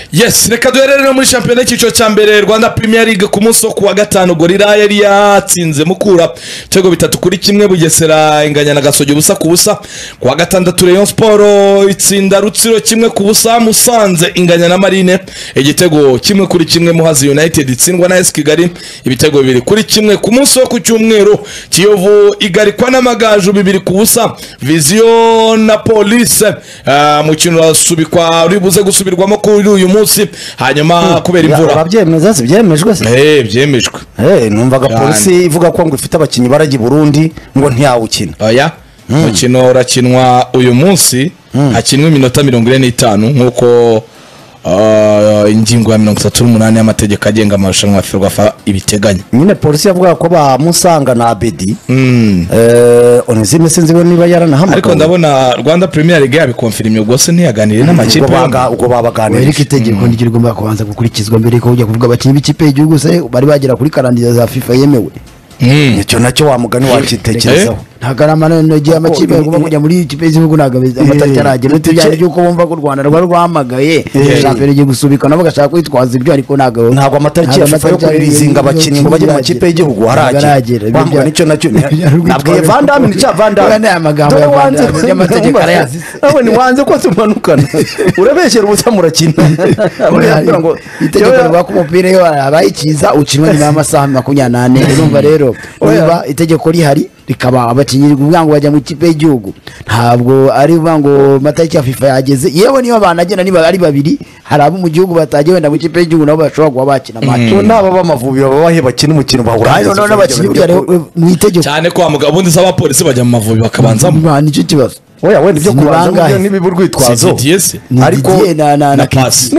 Yes, reka duherere muri championnat cyiciro cya mbere Rwanda Premier League ku munsi wo kuwa gatanu Gorilla yari yatsinze Mukura tego 3-1 Bugesera inganya na Gasogi busa ku busa. Kuwa gatandatu Rayon Sport itsinda Rutsiro 1-0 Musanze inganya na Marine igitego 1-1 Muhazi United itsindwa na AS Kigali ibitego 2-1 ku munsi wo ku cyumweru Kiyovu igarikwa n'amagaju 2-0 Vision na Police mukino wasubikwa uribuze gusubirwamo kuri uyu munsi hanyuma kubera imvura ababyemeza byemejwe se byemejwe numvaga polisi ivuga ko ngo ifite abakinyi baragi Burundi ngo ntiyawukina oya mukino rakinwa uyu munsi hakinwa iminota 45 nkuko ingingo ya 38 y'amategeko agenga amarushanwa Ferwafa ibiteganya. Nyine polisi yavuga ko ba Musanga na Abedi onizime sinzi niba yaranahamagaye ariko ndabona Rwanda Premier League yabikonfirmye ubwo se ntiyaganire n'amakipe ubwo babaganira ariko itegeko ndigirwa kubanza gukurikizwa mbere ko ujya kuvuga abakinyi b'ikipe y'igihugu se bari bagera kuri karandiza za FIFA yemewe nicyo nacyo wamugani wakitekerezaho ntagarama n'giye amakipe agomba kujya muri ikipe y'igihugu nagabiza amatariki aragera n'itujyanye ryuko bumva ko Rwanda rwamagaye champion igiye gusubika nabo gashaka kwitwaza ibyo ariko ntabwo amatariki ya FIFA yo kurizinga abakinyi ngo bajye mu makipe y'igihugu haragera bambwa nicyo nacyo nabwiye Van Damme nica Van Damme ne amagambo ya Van Damme y'amategeko arayazi abo ni wanze ko tumanukana urabeshyera ubusa murakina urabwira ngo itegeko rwa ku mupira yo abayikiza ukinwa nyuma y'amasaha 28 urumva rero niba itegeko rihari rikaba abakinyi kuvuga ngo bajya mu kipe y'igihugu ntabwo ari uvuga ngo matariki ya FIFA yageze yewe niyo banagena niba ari babiri hari abo mu gihugu batagiye wenda mu kipe y'igihugu nabo bashobora kuba bakina match naba bamavubi babahe bakina umukino bahura none n'abakinyi mu itegeko cyane kwa mugabo bundi zaba polisi bajya mu mavubi bakabanzamo nicyo kibazo oya wenda ibyo kubanza n'ibiburwitwazo ariko na pasi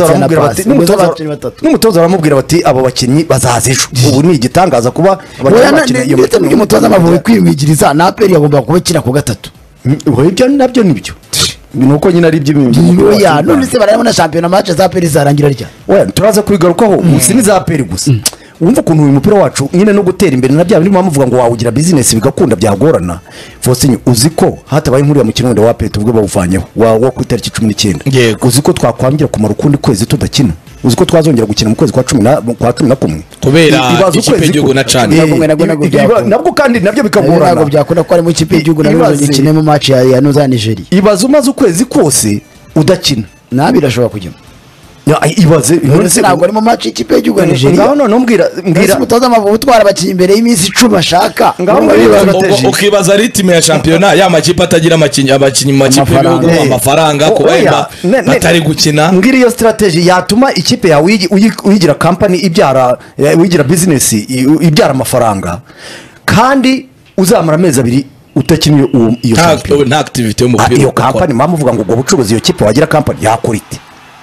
n'umutoza baramubwira bati abo bakinyi bazaza ejo ubu ni igitangaza kuba bakina iyo umutoza amavubi kwimwigiriza na APR yagomba kubakina ku gatatu ibyo nabyo nibyo nuko nyine ari iby'imibiri oya none se barayabona champion match za APR zarangira rya oya turaza kubigarukaho si ni za APR gusa wumva ukuntu uyu mupira wacu nyine no gutera imbere na bya bindi muvuga ngo wawugira business bigakunda byagorana Faustin uziko hatabaye inkuru ya mukino wenda wa APR tubwo bawuvanyeho wa ku itariki 19 uziko twakwangira kumara ukundi kwezi tudakina uziko twazongera gukina mu kwezi kwa 11 kubera ikipe y'igihugu na Chad nabwo kandi nabyo bikagorana ntabwo byakunda ko ari mu ikipe y'igihugu nazo gikine mu match ya Noza Nigeria ibaza umaze ukwezi kose udakina nabirashobora kujyamo ibaze ntabwo ari mu match ikipe y'igihugu ya Nigeria ngaho none mbwira umutoza amavubi utwara abakinyi imbere y'iminsi 10 ashaka ukibaza ritime ya championnat ya makipe atagira abakinyi mu makipe y'igihugu amafaranga kubemba batari gukina mbwira iyo strategy yatuma ikipe yawe uyigira company ibyara uyigira business ibyara amafaranga kandi uzamara amezi 2 utakiniye iyo champion nta activity yo mu mupira iyo company mamuvuga ngo ubwo bucuruzi iyo kipe wagira company yakora ite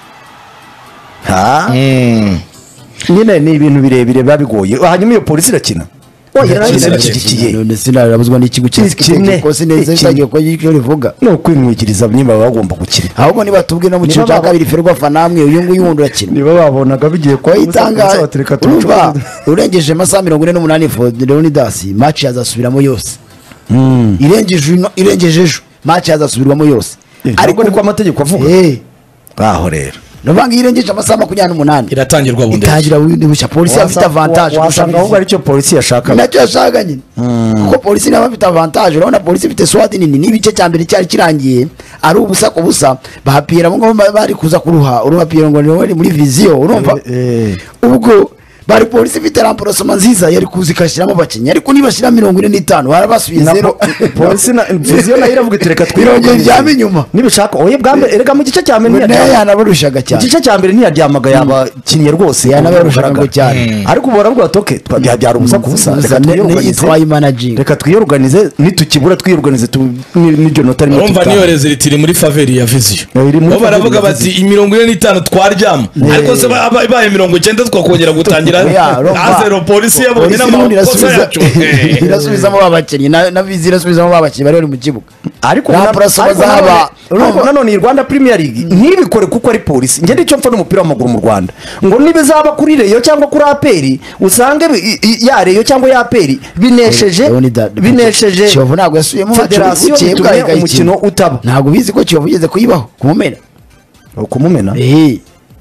nyine ni ibintu birebire babigoye hanyuma iyo polisi irakina none sinarabuzwa n'ikigo cy'ikose neza cyagiye ko yicyo rivuga no kwimwigiriza nyimba bagomba gukina ahubwo niba tubwe no mu cyo cya kabiri Ferwafa namwe uyu nguyu wundi urakina niba babonaga bigiye ko itanga urengeje amasaha 48 Leonidas match yazasubiramo yose irengeje ejo match yazasubirwamo yose ariko niko amategeko avuga aho rero Novanga irengeje amasaha 28 iratangirwa bundi itangira bundi bushya polisi afite avantage gushaka ahubwo ari cyo polisi yashaka nacyo yashaka nyine kuko polisi nayo afite avantage urabona polisi ifite swat nini nibice cyambere cyari kirangiye ari ubusa ku busa bahapira ngo bari kuza kuruha urupapira ngo ni muri vision urumva ubwo bari polisi ifite remplacement nziza yari kuzikashiramo abakinyi ariko nibashira 45 barabasubiye zero polisi na vision nayo iravuga itereka twirongera byame nyuma nibishaka oye bwambe erega mu gice cyambere yanabarushaga cyane igice cyambere ntiyaryamaga yabakinye rwose yanabarushaga cyane ariko baravuga toke twabyara umusa kubusa reka twiyorganize nitukibura twiyorganize n'ibyo nota rimwe urumva niyo result muri faveur ya vision bo baravuga bati 45 twaryama ariko se baye 90 twakongera gutangira azero polisi yabonye n'amakosa yacu irasubizamo abakinyi na vizi irasubizamo abakinyi bari mu kibuga ariko nanone Rwanda Premier League ntibikore kuko ari polisi nge nicyo mfa n'umupira w'amaguru mu Rwanda ngo nibizaba kuri Reyo cyangwa kuri APR usange ya Reyo cyangwa ya APR binesheje Kiyovu ntabwo yasubiyemo federasiyo umukino utaba ntabwo bizi ko Kiyovu yigeze kuyibaho kumumena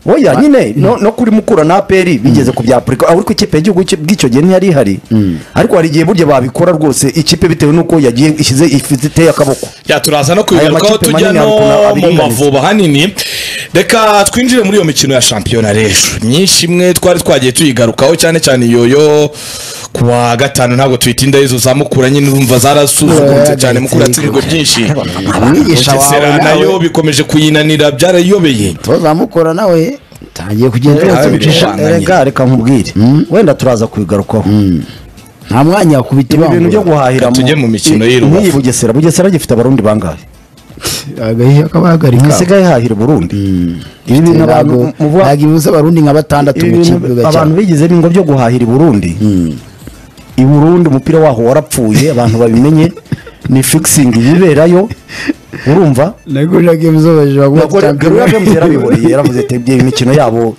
oya nyine no kuri Mukura na APR bigeze ku bya Afrika aho ko ikipe y'igihugu bw'icyo gihe ntiyari ihari ariko hari igihe burya babikora rwose ikipe bitewe nuko yagiye ishize ifite akaboko ya turaza no kwigarukaho tujya no mu Mavuba hanini. Reka twinjire muri iyo mikino ya shampiyona rero myinshi imwe twari twagiye tuyigarukaho cyane cyane yoyo kuwa gatanu ntabwo twitinda izo za Mukura nyine urumva zarasuzuguritse cyane Mukura yatsindwa byinshi Bugesera nayo bikomeje kuyinanira byarayobeye toza Mukura nawe tangiye kugenda reka nkubwire wenda turaza kubigarukaho nta mwanya wo kubita ibintu byo guhahira tujye mu mikino y'irubavu Bugesera gifite abarundi bangahe agahiye akabahagarika musigaye hahira Burundi ibi bintu abantu muvuga abarundi nka 6 mu kibuga abantu bigize bingo byo guhahira Burundi i Burundi umupira waho warapfuye abantu babimenye ni fixing ibiberayo urumva nagurira games zo games yaravuze ati imikino yabo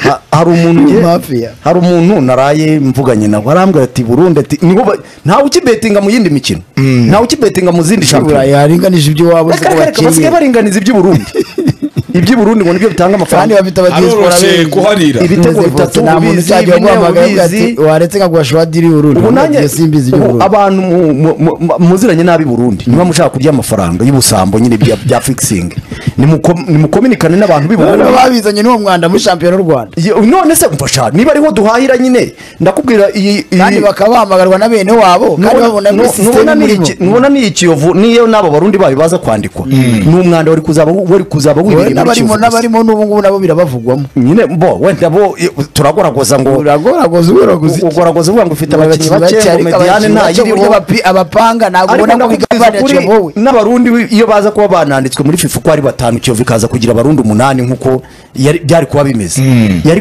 hari umuntu naraye mvuganye nawe arambwira ati Burundi ati ntawe ukibetinga mu yindi mikino ntawe ukibetinga mu zindi shampiyona yaringanije ibyo wabo se basigaye baringaniza iby'i Burundi iby'i Burundi ngo nibyo bitanga amafaranga bafite abadiaspora kuharira ibitego bitatu nta muntu cyajya guhamagara ati waretse nkagwashwa diri Burundi ubunanye simbizi y'Uburundi abantu muziranye nabi Burundi niba mushaka kurya amafaranga y'ubusambo nyine bya fixing ni mukominikane n'abantu b'Uburundi babizanye n'uwo mwanda muri shampiyona y'u Rwanda none se umfasha niba ariho duhahira nyine ndakubwira kandi bakabahamagarwa na bene wabo kandi babona nubona ni Kiyovu niyo nabo Barundi bayo baza kwandikwa n'umwanda wari kuzaba wibiri n'abarimo n'ubu ngubu nabo birabavugwamo nyine wenda turagoragoza ngo ugoragoza uvuga ngo ufite abakinnyi bake ngo Mediane ntayiriho abapanga ntabwo ubona ko bigabanije wowe n'abarundi iyo baza kuba bananditswe muri FIFA ko ari 5 Kiyovu ikaza kugira abarundi 8 nkuko byari kuba bimeze yari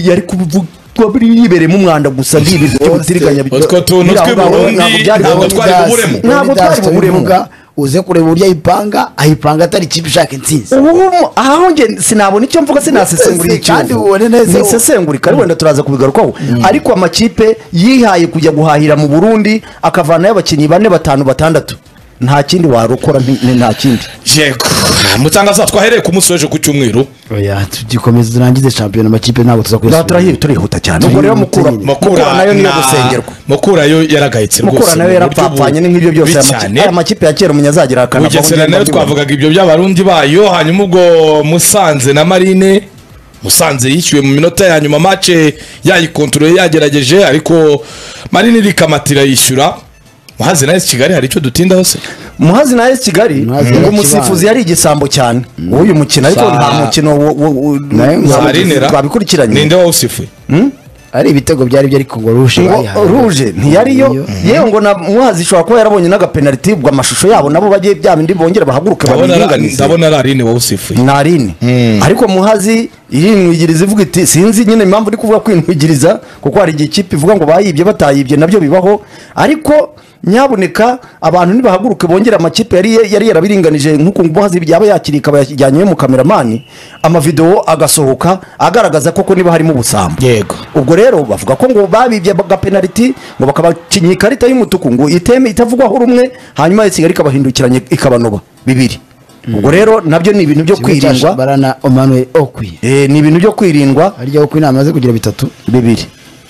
kuba yibereye mu mwanda gusa ndibiryo cy'ubutiriganya utwo tuntu tw'Uburundi ntabwo twari buburemo uze kureba uburyo ayipanga atari ikipe ishaka intsinzi aho nge sinabona icyo mvuga sinasesengura kandi ubone neza nisesengura kandi wenda turaza kubigarukaho ariko amakipe yihaye kujya guhahira mu Burundi akavanayo abakinnyi 4 5 6 nta kindi warukora nta kindi yego mutangaza twahereye ku munsi w'ejo ku cyumweru oya tugikomeza turangize shampiyona amakipe ntabwo turihuta cyane ubwo rero Mukura nayo niyo gusengerwa Mukura yo yaragayitse rwose Mukura nayo yarapfapfanye n'ibyo byose amakipe ya kera umunyazagira akana Bugesera nayo twavugaga ibyo by'abarundi bayo hanyuma ubwo Musanze na Marine Musanze yishyuwe mu minota ya nyuma match yayikontrole yagerageje ariko Marine rikamatira yishyura Muhazi na Kigali hari icyo dutindaho se Muhazi na Kigali umusifuzi yari igisambo cyane uyu mukino ariko nta mukino babikurikiranye ninde wawusifuye ari ibitego byari byo ariko ngo ruje ntiyariyo yewe ngo na Muhazi ishobora kuba yarabonye n'agapenaliti bwa amashusho yabo nabo bagiye bya bindi bongera bahaguruke babiringanize ndabona Narine wawusifuye Narine ariko Muhazi irinwigiriza ivuga iti sinzi nyine impamvu uri kuvuga kwinwigiriza kuko hari igihe ikipe ivuga ngo bayibye batayibye nabyo bibaho ariko nyabuneka abantu nibahaguruke bongera amakipe yari yarabiringanije nkuko Muhazi byaba yakirika bayajyanye mu kameramani amavideo agasohoka agaragaza koko niba harimo ubusambo yego ubwo rero bavuga ko ngo babibye penalty ngo bakabakinya ikarita y'umutuku ngo iteme itavugwaho rumwe hanyuma Kigali kabahindukiranye ikabanoba bibiri ubwo rero nabyo ni ibintu byo kwirindwa barana Emmanuel Okwi ni ibintu byo kwirindwa arya Okwi namaze kugira bibiri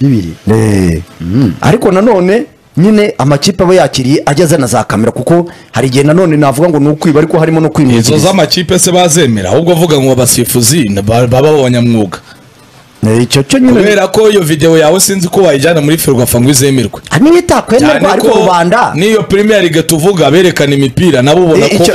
ariko nanone nyine amakipe aba yakiriye ageze na za kamera kuko hari igihe nanone navuga ngo nukwiba ariko harimo no kwimiriza izo z'amakipe se bazemera ahubwo vuga ngo abasifuzi baba abanyamwuga icyo cyo nyine kubera ko iyo video yawe sinzi ko wayijyana muri Ferwafa ngo izemerwe niyo itakwemerwa ariko rubanda niyo Premier League tuvuga berekana imipira nabo ubona ko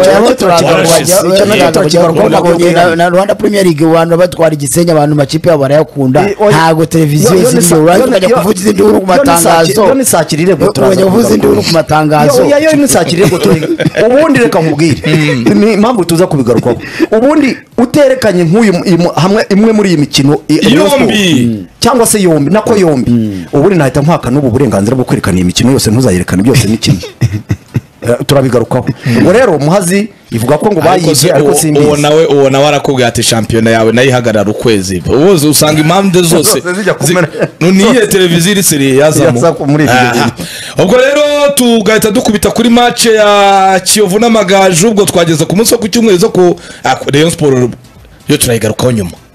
na Rwanda Premier League abantu batwara igisenya abantu makipe yabo barayakunda ntago televiziyo ziriyo urajya kuvuza induru ku matangazo yo nisakirire go turajya kuvuza induru ku matangazo yo nisakirire go ubundi reka nkubwire ni impamvu tuza kubigarukaho ubundi uterekanye nk'uyu hamwe imwe muri iyi mikino yombi cyangwa se yombi nako yombi ubundi nahita nkwaka n'ubu burenganzira bwo kwerekana iyi mikino yose ntuzayerekane byose ni kimwe turabigarukaho ubwo rero Muhazi ivuga ko ngo bayibye ariko simbizi uwo nawe arakubwira ati shampiyona yawe nayihagarara ukwezi ubuze usanga impande zose niye televiziyo iri seri yazamo ubwo rero tugahita dukubita kuri match ya Kiyovu n'Amagaju ubwo twageze ku munsi wo ku cyumweru zo ku Rayon Sport yo turayigarukaho nyuma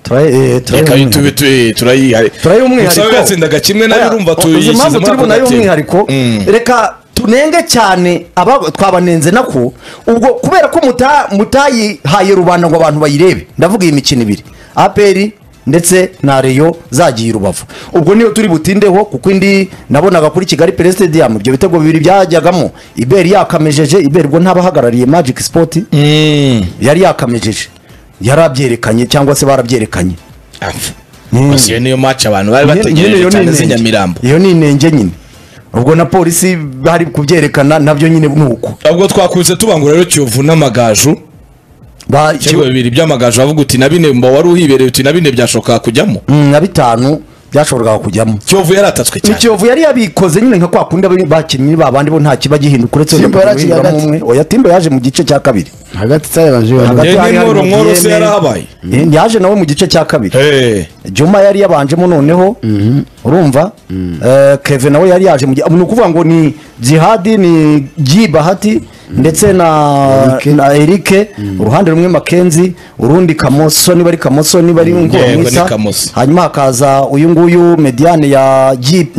turayumwihariko yatsindaga kimwe nayo urumva tuyishyize muri ako umwihariko reka tunenge cyane twabanenze nako ubwo kubera ko mutayihaye rubanda ngo abantu bayirebe ndavuga iyi mikino ibiri APR ndetse na Rayon zagiye Rubavu ubwo niyo turi butindeho kuko indi nabonaga kuri Kigali Pele Stadium ibyo bitego bibiri byajyagamo Iberi yakamejeje Iberi ubwo ntabahagarariye Magic Sport yari yakamejeje yarabyerekanye cyangwa se barabyerekanye iyo niyo match abantu bari bategereje cyane z'inyamirambo iyo ni inenge nyine ubwo na polisi bari kubyerekana nabyo nyine nuko ubwo twakuze tubangura rero Kiyovu n'Amagaju kigo bibiri by'Amagaju bavuga uti na bine mba wari uhibereye uti na bine byashoka kujyamo na bitanu byashoboraga kujyamo Kiyovu yaratatswe cyane Kiyovu yari yabikoze nyine nka kwakunda bakinnyi babandi bo nta kiba gihinduka uretse umwe oya Timbo yaje mu gice cya kabiri hagati cyabanje Mworo se yarahabaye yaje nawe mu gice cya kabiri Juma yari yabanjemo noneho urumva Kevin nawe yari yaje ni ukuvuga ngo ni Jihad ni Bahati ndetse na Eric uruhande rumwe Makenzi urundi Kamoso ni bari Kamoso ni bari Ngomisa hanyuma hakaza uyu nguyu Mediane ya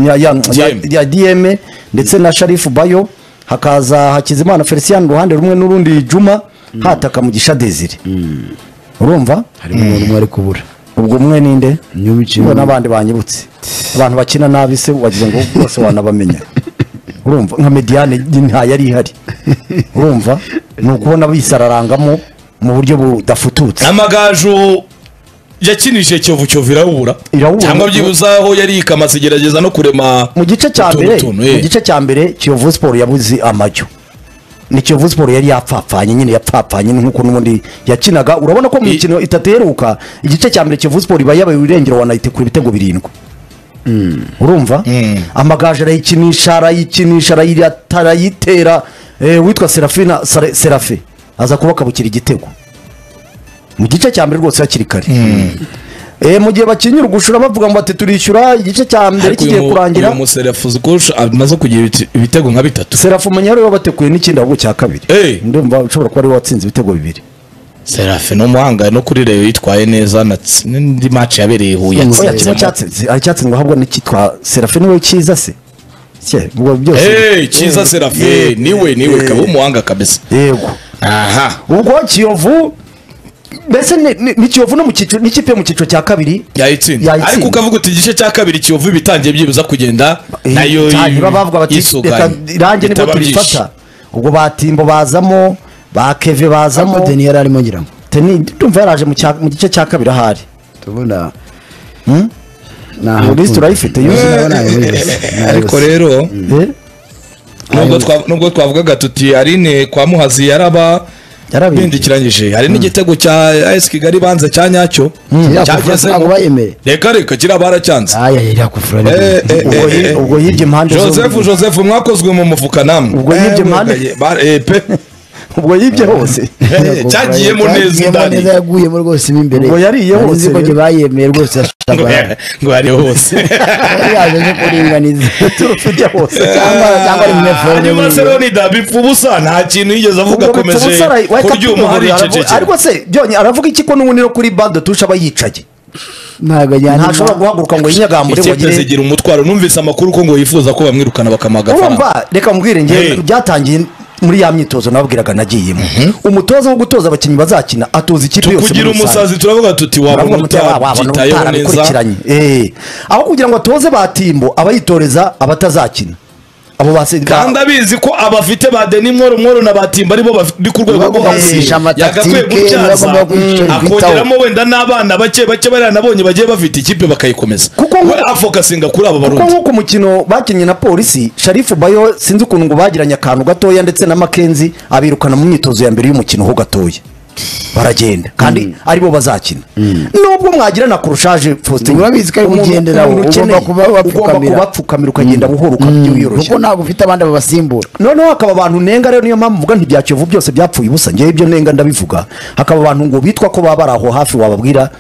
DM ndetse na Sharifu Bayo hakaza Hakizimana Felician uruhande rumwe n'urundi Juma hataka Mugisha Desire urumva harimo umuntu ari kubura ubwo umwe ninde nyubikino n'abandi banyibutse abantu bakina nabi se wagize ngo bose wanabamenya urumva nka Mediane nta yari ihari urumva ni ukubona bisararangamo mu buryo budafututse Amagaju yakinije Kiyovu irabura cyangwa byibuzaho yari ikamaze gerageza no kurema mu gice cya mbere Kiyovu Sport yabuze amajyo ni Kiyovu Sport yari yapfapfanye nkuko n'ubundi yakinaga urabona ko mu mikino itateruka igice cya mbere Kiyovu Sport yabaye urengero wanayite kuri bitego 7 urumva Amagaju arayikinisha arayitera witwa Serafe aza kuba kabukira igitego mu gice cya mbere rwose hakiri kare mu gihe bakinyura ugushura bavuga ngo ati turishyura igice cya mbere kigiye kurangira uyu Serafu zikosha amaze kugira ibitego nka 3 Serafu Munyaro yabatekuye n'ikindi ahubwo cya kabiri ndumva ushobora kuba ari watsinze ibitego 2 Serafe no muhanga no kuri Rayon yitwaye neza n'indi match yabereye Huye cyatsinzwe ahubwo n'ikitwa Serafe niwe cyiza se ubwo byose cyiza Serafe niwe kaba umuhanga kabisa yego ubwo Kiyovu mbese ni Kiyovu no mu cyiciro n'ikipe mu cyiciro cya kabiri yayitsinda ariko ukavuga uti igice cya kabiri Kiyovu bitangiye byibuza kugenda nayo bavuga bati reka irange nibwo turifata ubwo batimbo bazamo ba Keve bazamo Deni yari arimo ngira ngo Deni ndumva yaraje mu gice cya kabiri ahari tubona na list urayifite ariko rero nubwo twavugaga tuti Aline kwa Muhazi yarabindikiranyije hari n'igitego cya AS Kigali banze cya nyacyo cyageze ngo bayemere reka kira baracyanze ubwo yibye impande Joseph mwakozwe mu mufuka namwe ubwo yibye impande ubwo yibye hose cyagiyemo neza indani yaguyemo rwose imbere ubwo yariye hose ngo bayemeye rwose ngo ari hose yaje no kuringaniza turufite hose cyangwa ari mefone Barcelona dabipfu busa nta kintu yigeze avuga komeje kuryuma hari iceceke ariko se byonye aravuga iki ko n'ubundi no kuri bande tusha abayicaje ntashobora guhaguruka ngo yinyagambure ngo agire zigira umutwaro numvise amakuru ko ngo yifuza ko bamwirukana bakamaga urumva reka mbwire ngiye byatangiye muri ya myitozo nababwiraga nagiyemo umutoza wo gutoza abakinnyi bazakina atoza ikipe yose kugira umusazi turavuga tuti wabona utitayeho neza aho kugira ngo atoze batimbo abayitoreza abatazakina abo kandi abizi ko abafite ba Deni Mworo na Batimba aribo bari ku rwego rwo hasi yagakwiye gutyaza akongeramo wenda n'abana bake baranabonye bagiye bafite ikipe bakayikomeza we afokasinga kuri abo barundi kuko nk'uko mukino bakinnye na polisi Sharifu Bayo sinzi ukuntu ngo bagiranye akantu gatoya ndetse na Makenzi abirukana mu myitozo ya mbere y'umukino ho gatoya baragenda kandi aribo bazakina nubwo mwagira na kurushaje Faustin urabizi ko ugendera ugomba kubapfukamira ukagenda buhoro ukabyiyoroshya kuko ntabwo ufite abandi babasimbura noneho hakaba abantu nenga rero niyo mpamvu mvuga ntibya Kiyovu byose byapfuye ubusa ngewe ibyo nenga ndabivuga hakaba abantu ngo bitwa ko baba bari aho hafi wababwira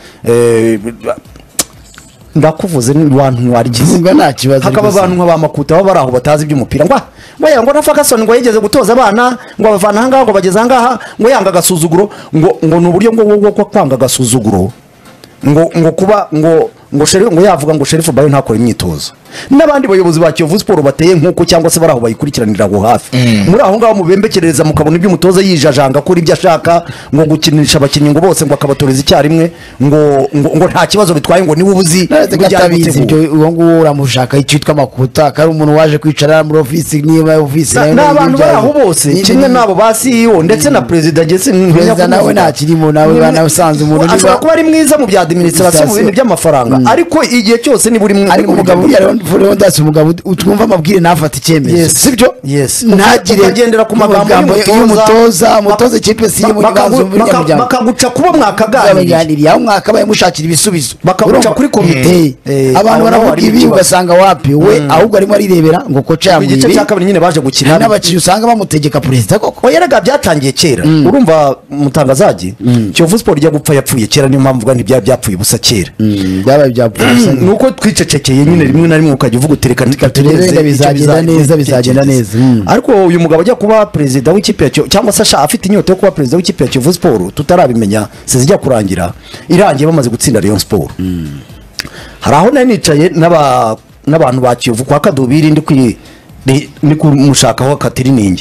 ndakuvuze n'abantu warigize hakaba abantu nk'abamakuta baba bari aho batazi iby'umupira ngo na Ferguson ngo yigeze gutoza abana ngo abavana ahangaha ngo bageze ahangaha ngo yanga agasuzuguro ngo ni uburyo ngo kwanga agasuzuguro ngo kuba ngo Sheriff ngo yavuga ngo Sheriff Bayo ntakora imyitozo n'abandi bayobozi ba Kiyovu Sport bateye nkuko cyangwa se baraho bayikurikiranira aho hafi muri aho ngaho mubembekereza mukabona ibyo umutoza yijajanga kuri ibyo ashaka ngo gukinisha abakinnyi ngo bose ngo akabatoreza icyarimwe ngo nta kibazo bitwaye ngo niwe ubuzi gatabizi ibyo uwo nguwo uramushaka icitwa makuta kari umuntu waje kwicara muri office niba office n'abantu baraho bose kimwe nabo ba CEO ndetse na president Jesse nawe nta kirimo nawe bana usanze umuntu ashobora kuba ari mwiza mu bya administration mu bintu by'amafaranga ariko igihe cyose ni buri umugabo Furion dasi umugabo utwumva amabwire nafata icyemezo sibyo ntagire agendera ku magambo y'umutoza ikipe si mu bibazo bakaguca kuba mwakaganiriye aho mwakabaye mushakira ibisubizo bakaguca kuri komite abantu baravuga ibi ugasanga wapi we ahubwo arimo arirebera ngo koca yamwibi igice cya kabiri nyine baje gukina n'abakinnyi usanga bamutegeka president koko yaraga byatangiye kera urumva mutangazaji Kiyovu Sport ijya gupfa yapfuye kera niyo mpamvu ni byapfuye ubusa kera byabaye byapfuye nuko twicecekeye nyine rimwe na rimwe ukajya uvuga utereka turebe bizagenda neza ariko uyu mugabo ajya kuba perezida w'ikipe cyangwa se afite inyota yo kuba perezida w'ikipe ya Kiyovu Sport tutarabimenya sezijya kurangira irangiye bamaze gutsinda Rayon Sport hari aho nari nicaye n'abantu ba Kiyovu kwa Kadubiri ndi kumushakaho Katiriningi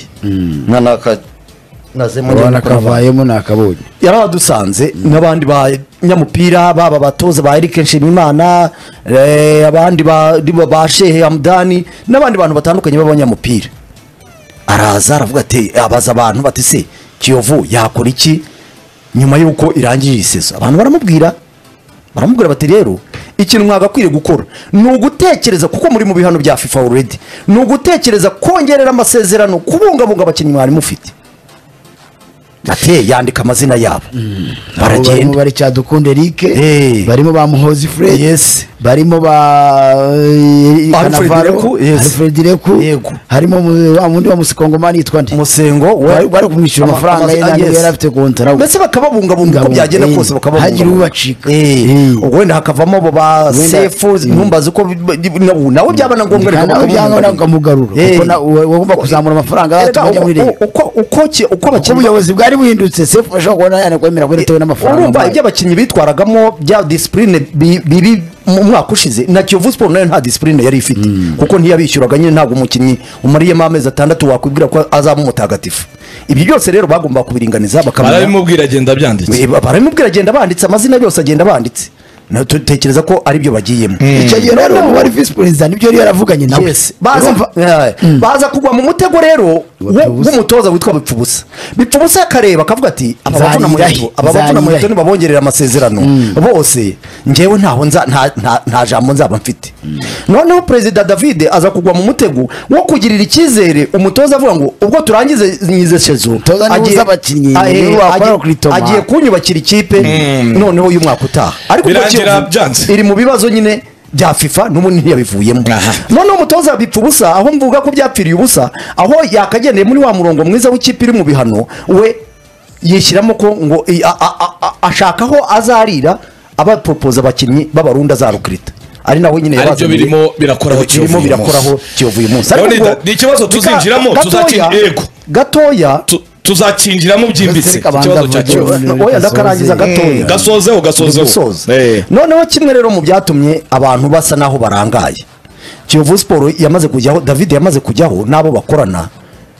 nazemo kavayemo nakabonye yaradusanze n'abandi ba nyamupira baba batoza ba Eric Nshimimana abandi ba Shehe Hamdani n'abandi bantu batandukanye b'abanyamupira araza aravuga ati abaza abantu bati se Kiyovu yakora iki nyuma yuko irangije isezo abantu baramubwira bati rero ikintu mwagakwiriye gukora ni ugutekereza kuko muri mu bihano bya FIFA already ni ugutekereza kongerera amasezerano kubungabunga abakinnyi mwari mufite ate yandika amazina yabo baragenda bari Cyadukunde Eric barimo ba Muhozi Fred barimo ba Kanavaro Alfred Reku harimo wa mundi wa Musikongomani yitwa ndi Musengo bari kumwishyura amafaranga yari afite kontara mbese bakababungabunga uko byagenda kose bakababunga hagira ubacika ubwo wenda hakavamo bo ba Sefu ntumbaze uko nawe byabana ngombwa reka bakamugarura kuko wagomba kuzamura amafaranga atumye muri uko abayobozi bwari buhindutse Sefu bashobora kubona yana kwemera kweretewe n'amafaranga urumva ibyo abakinnyi bitwaragamo bya discipline bibi mu mwaka ushize na Kiyovu Sport nayo nta discipline yari ifite kuko ntiyabishyuraga nyine ntabwo umukinnyi umariyemo amezi 6 wakwibwira ko azaba umutagatifu ibyo byose rero bagomba kubiringaniza baramubwira agenda byanditse baramubwira agenda banditse amazina yose agenda banditse tutekereza ko ari byo bagiyemo icyo gihe rero wari vice president nibyo yari yaravuganye nawe baza kugwa mu mutego rero w'umutoza witwa Bipfubusa akareba akavuga ati abavuna mu yato nibabongerera amasezerano bose ngewe nta jambo nzaba mfite noneho president David aza kugwa mu mutego wo kugirira icyizere umutoza avuga ngo ubwo turangize nyize sezo agiye kunyubakira ikipe noneho uyu mwaka utaha ariko iri mu bibazo nyine bya FIFA n'ubundi ntiyabivuyemo noneho umutoza Bipfubusa aho mvuga ko byapfiriye ubusa aho yakagendeye muri wa murongo mwiza w'ikipe iri mu bihano we yishyiramo ko ngo ashakaho azarira abapropose abakinnyi b'abarundi azarukirita ari nawe nyine yabaze birimo birakoraho Kiyovu uyu munsi ni ikibazo tuzinjiramo gatoya tuzakinjiramo byimbitse ikibazo cya Kiyovu oya ndakarangiza gatoya gasozeho noneho kimwe rero mu byatumye abantu basa naho barangaye Kiyovu Sport yamaze kujyaho David yamaze kujyaho nabo bakorana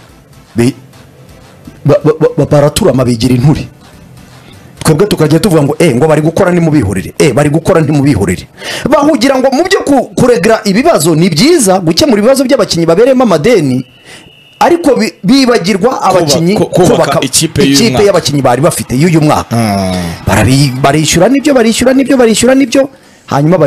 baraturama bigira inturi twebwe tukajya tuvuga ngo ngo bari gukora nimubihorere bari gukora ntimubihorere bahugira ngo mu byo kuregra ibibazo ni byiza gukemura ibibazo by'abakinnyi babereyemo amadeni ariko bibagirwa abakinnyi kubaka ikipe y'abakinnyi bari bafite y'uyu mwaka barishyura nibyo hanyuma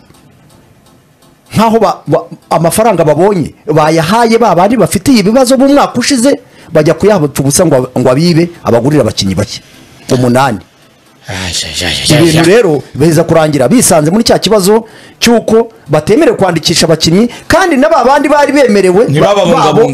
nkaho amafaranga babonye bayahaye babandi bafitiye ibibazo b'umwaka ushize bajya kuyabapfa ubusa ngo abibe abagurira abakinnyi bake 8 ibintu rero beza kurangira bisanze muri cya kibazo cyuko batemerewe kwandikisha abakinnyi kandi n'abandi bari bemerewe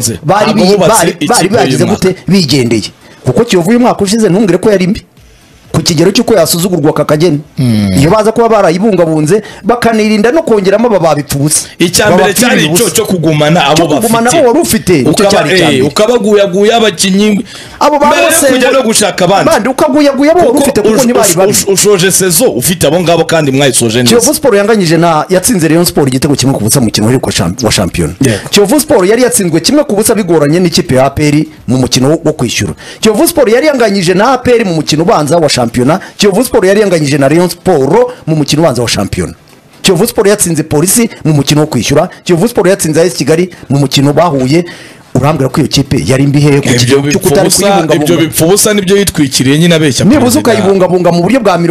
bari bagize gute bigendeye kuko Kiyovu uyu mwaka ushize ntungire ko yari mbi ku kigero cy'uko yasuzugurwa kakageni iyo baza kuba barayibungabunze bakanirinda no kongeramo aba babipfa ubusa icyambere cyari cyo kugumana abo bafite wari ufite ukabaguyaguya abakinnyi abo bose kujya no gushaka abandi ukaguyaguya abo wari ufite kuko ntibari babi ushoje sezo ufite abo ngabo kandi mwayisoje neza Kiyovu Sport yanganyije yatsinze Rayon Sport igitego kimwe ku busa mu mukino wa shampiyona Kiyovu Sport yari yatsinzwe kimwe ku busa bigoranye n'ikipe ya APR mu mukino wo kwishyura Kiyovu Sport yari yanganyije na APR mu mukino ubanza wa shampiyona Kiyovu Sport yari yanganyije na Rayon Sport mu mukino ubanza wa shampiyona Kiyovu Sport yatsinze Polisi mu mukino wo kwishyura Kiyovu Sport yatsinze AS Kigali mu mukino bahuye urambwira ko iyo kipe yari mbi hehe ku kigero cyo kutari kuyibungabunga ibyo bipfubusa nibyo yitwikiriye nyine abeshya nibuze ukayibungabunga mu buryo bwa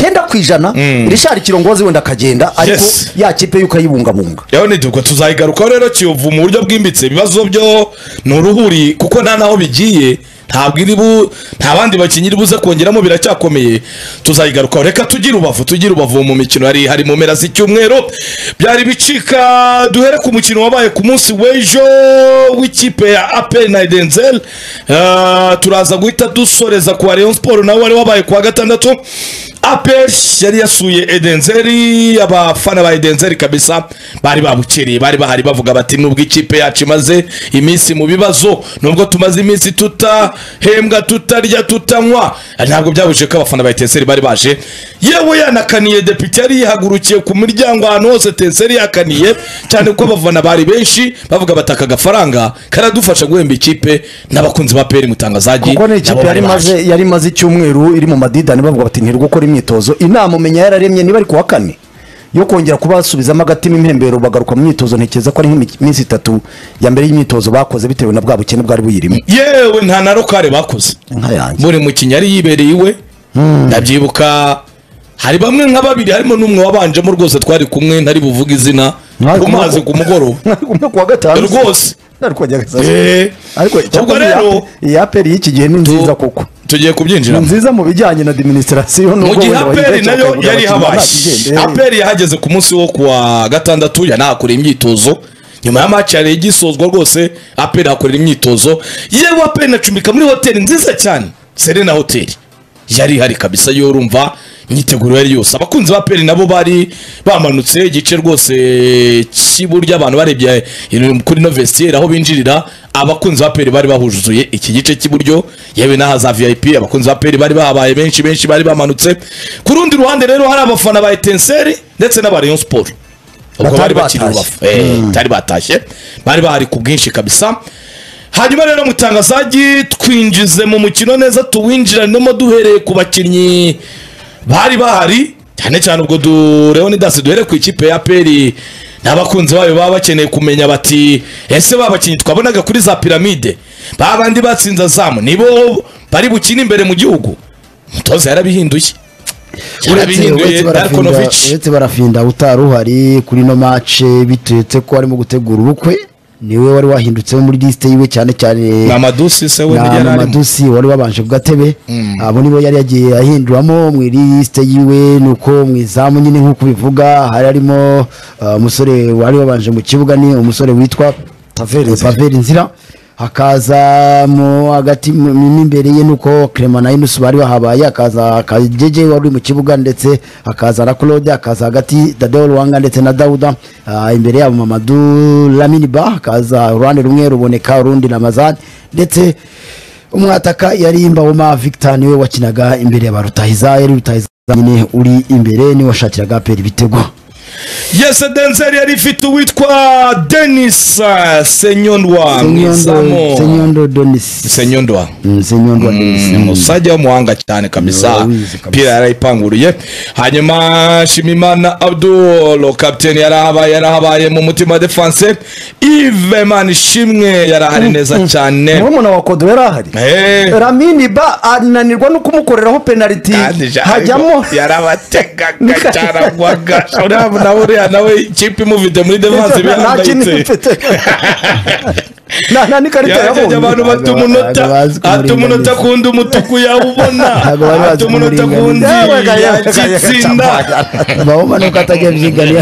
90% Richard Kirongozi wenda akagenda ariko ya kipe y'ukayibungabunga yaho nidubwo tuzayigaruka rero Kiyovu mu buryo bwimbitse ibibazo byo n'uruhuri kuko nta naho bigiye nta bandi bakinnyi buze kongeramo biracyakomeye tuzayigaruka reka tugire ubavu mu mikino hari mu mpera z'icyumweru byari bicika duhere ku mukino wabaye ku munsi w'ejo w'ikipe ya APR na Eden-Zel turaza guhita dusoreza ku Rayon Sport nawe wari wabaye ku wa gatandatu APR yari yasuye Eden-Zel abafana ba Eden-Zel kabisa bari babukereye bari bahari bavuga bati nubwo ikipe yacu imaze iminsi mu bibazo nubwo tumaze iminsi hembwa tutarya tutanywa ntabwo byabuje ko abafana ba Eden-Zel bari baje yewe yanakaniye deputy yari yihagurukiye ku miryango ahantu hose Eden-Zel yakaniye cyane ko abafana bari benshi bavuga bataka agafaranga karadufasha guhemba ikipe n'abakunzi ba APR mutangazaji kuko ni ikipe yari maze icyumweru iri mu madidani bavuga bati ntirwo gukora imyitozo inama umenya yararemye niba ari kuwa kane yo kongera kubasubizamo agatima impembero bagaruka mu myitozo ntekeza ko ari nk'iminsi 3 ya mbere y'imyitozo bakoze bitewe na bwa bukene bwari buyirimo yewe nta na rokare bakoze buri mu kinyari yibereye iwe ndabyibuka hari bamwe nka babiri harimo n'umwe wabanjemo rwose twari kumwe ntari buvuga izina kumaze ku mugoroba kuwa gatanu rwose ariko rero iyi APR y'iki gihe ni nziza kuko tugiye kubyinjira nziza mu bijyanye na administration mu gihe APR nayo yari habashye APR yahageze ku munsi wo kuwa gatandatu yanahakoreye imyitozo nyuma ya match yari igisozwa rwose APR hakorera imyitozo yewe APR nacumbika muri hoteli nziza cyane Serena Hotel yari hari kabisa yo urumva imyiteguro yari yose abakunzi ba APR nabo bari bamanutse igice rwose cy'iburyo abantu barebye kuri no vestiaire aho binjirira abakunzi ba APR bari bahuzuye iki gice cy'iburyo yewe nahaza VIP abakunzi ba APR bari bahabaye benshi bari bamanutse ku rundi ruhande rero hari abafana ba Eden-Zel ndetse n'aba Rayon Sport ubwo bari bakiri tari batashye bari bahari ku bwinshi kabisa hanyuma rero mutangazaji twinjize mu mukino neza tuwinjiranemo duhereye ku bakinnyi bari bahari cyane ubwo Leonidas duhere ku ikipe ya APR n'abakunzi bayo baba bakeneye kumenya bati ese babakinnyi twabonaga kuri za piramide babandi batsinza Azam nibo bari bukina imbere mu gihugu mutoza yarabihinduye uretse barafinda utaruhari kuri no match bitetse ko arimo gutegura ubukwe niwe wari wahindutseho muri liste yiwe cyane Mamadusi se we Mamadusi wari wabanje ku gatebe abo nibo yari yagiye ahinduramo mu liste yiwe nuko mwizamu nyine nkuko bivuga hari arimo umusore wari wabanje mu kibuga ni umusore witwa Paveri Nzira hakaza mu hagati imbere ye nuko Clement na Yunus bari bahabaye hakaza Kajeje wari mu kibuga ndetse hakaza na Claude hakaza hagati Dadeo Ruwanga ndetse na Dauda imbere yabo Mamadou Lamine Ba hakaza Rwanda rumwe ruboneka urundi Ramazan ndetse umwataka yari Mbawoma Victor niwe wakinaga imbere ya Barutahiza yari Rutahiza nyine uri imbere ni washakiraga APR ibitego. Yes, Eden-Zel yari ifite uwitwa Denis Senyondwa Senyondwa musajya w'umuhanga cyane kabisa pira yarayipanguruye hanyuma Shimimana Abdul captain yarahabaye mu mutima defense Yves Manishimwe yarahari neza cyane n'umuntu wa Kodo yarahari Lamine Ba ananirwa no kumukoreraho penalty hajyamo yarabategaga cyaragwaga nawe ikipe imuvide muri defense bihangayitse nta n'ikarita yajeje abantu bata umunota akunda umutuku yawubona ata umunota akundi yakitsinda Bahoma nuko atajya byiganya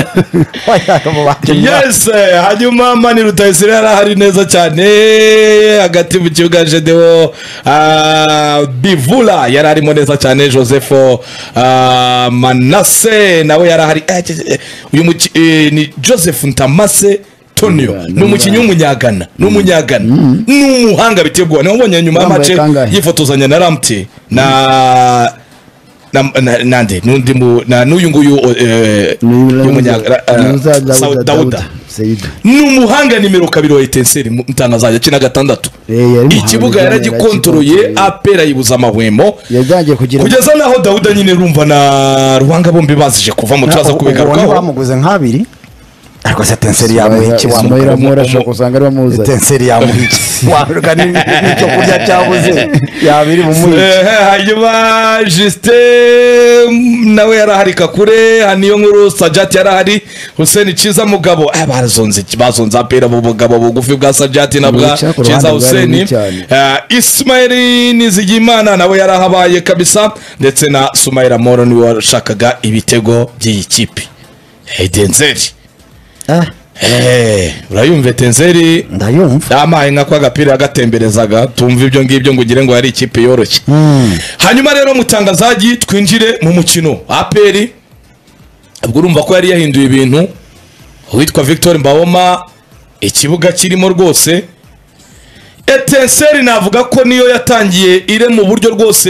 yes hanyuma Mani Rutayisire yarahari neza cyane hagati mu kibuga Gedeon Bivula yararimo neza cyane Joseph Manase nawe yarahari uyu ni Joseph Ntamase Tonio n'umukinyi w'umunyagana n'umuhanga bitegwa nabonye nyuma y'amace yifotozanya na Ramti nande nundi n'uyu nguyu y'umunyagana Dauda n'umuhanga nimero 2 wa Etincelle mutangazajya kina gatandatu ikibuga yaragikontroye apera yibuza amahwemo kugeza naho Dauda nyine rumva na Ruhanga bombi bazije kuva mu twaza kubigarukaho bamuguze nk'abiri ariko se Etincelle yamuhiki wamurasha kusanga ari bamuza Etincelle yamuhiki waruka n'icyo kurya cyabuze yabiri mu muhiki hanyuma Justin nawe yaraharika kure haniyo nkuru Sajati yarahari Hussein Ciza mugabo bazonze apera mu bugabo bugufi bwa Sajati na bwa Ciza Hussein Ismail Nizigimana nawe yarahabaye kabisa ndetse na Sumaira Moro niwe washakaga ibitego by'iyi kipe Etincelle urayumva Etincelle ndayumva amaye nka kwa gapira agatemberezaga tumva ibyo ngibyo ngo ugire ngo yari ikipe yoroshye hanyuma rero mutangazaji twinjire mu mukino APR ubwo urumva ko yari yahinduye ibintu witwa Victor Mbawoma ikibuga kirimo rwose Etincelle navuga ko niyo yatangiye ire mu buryo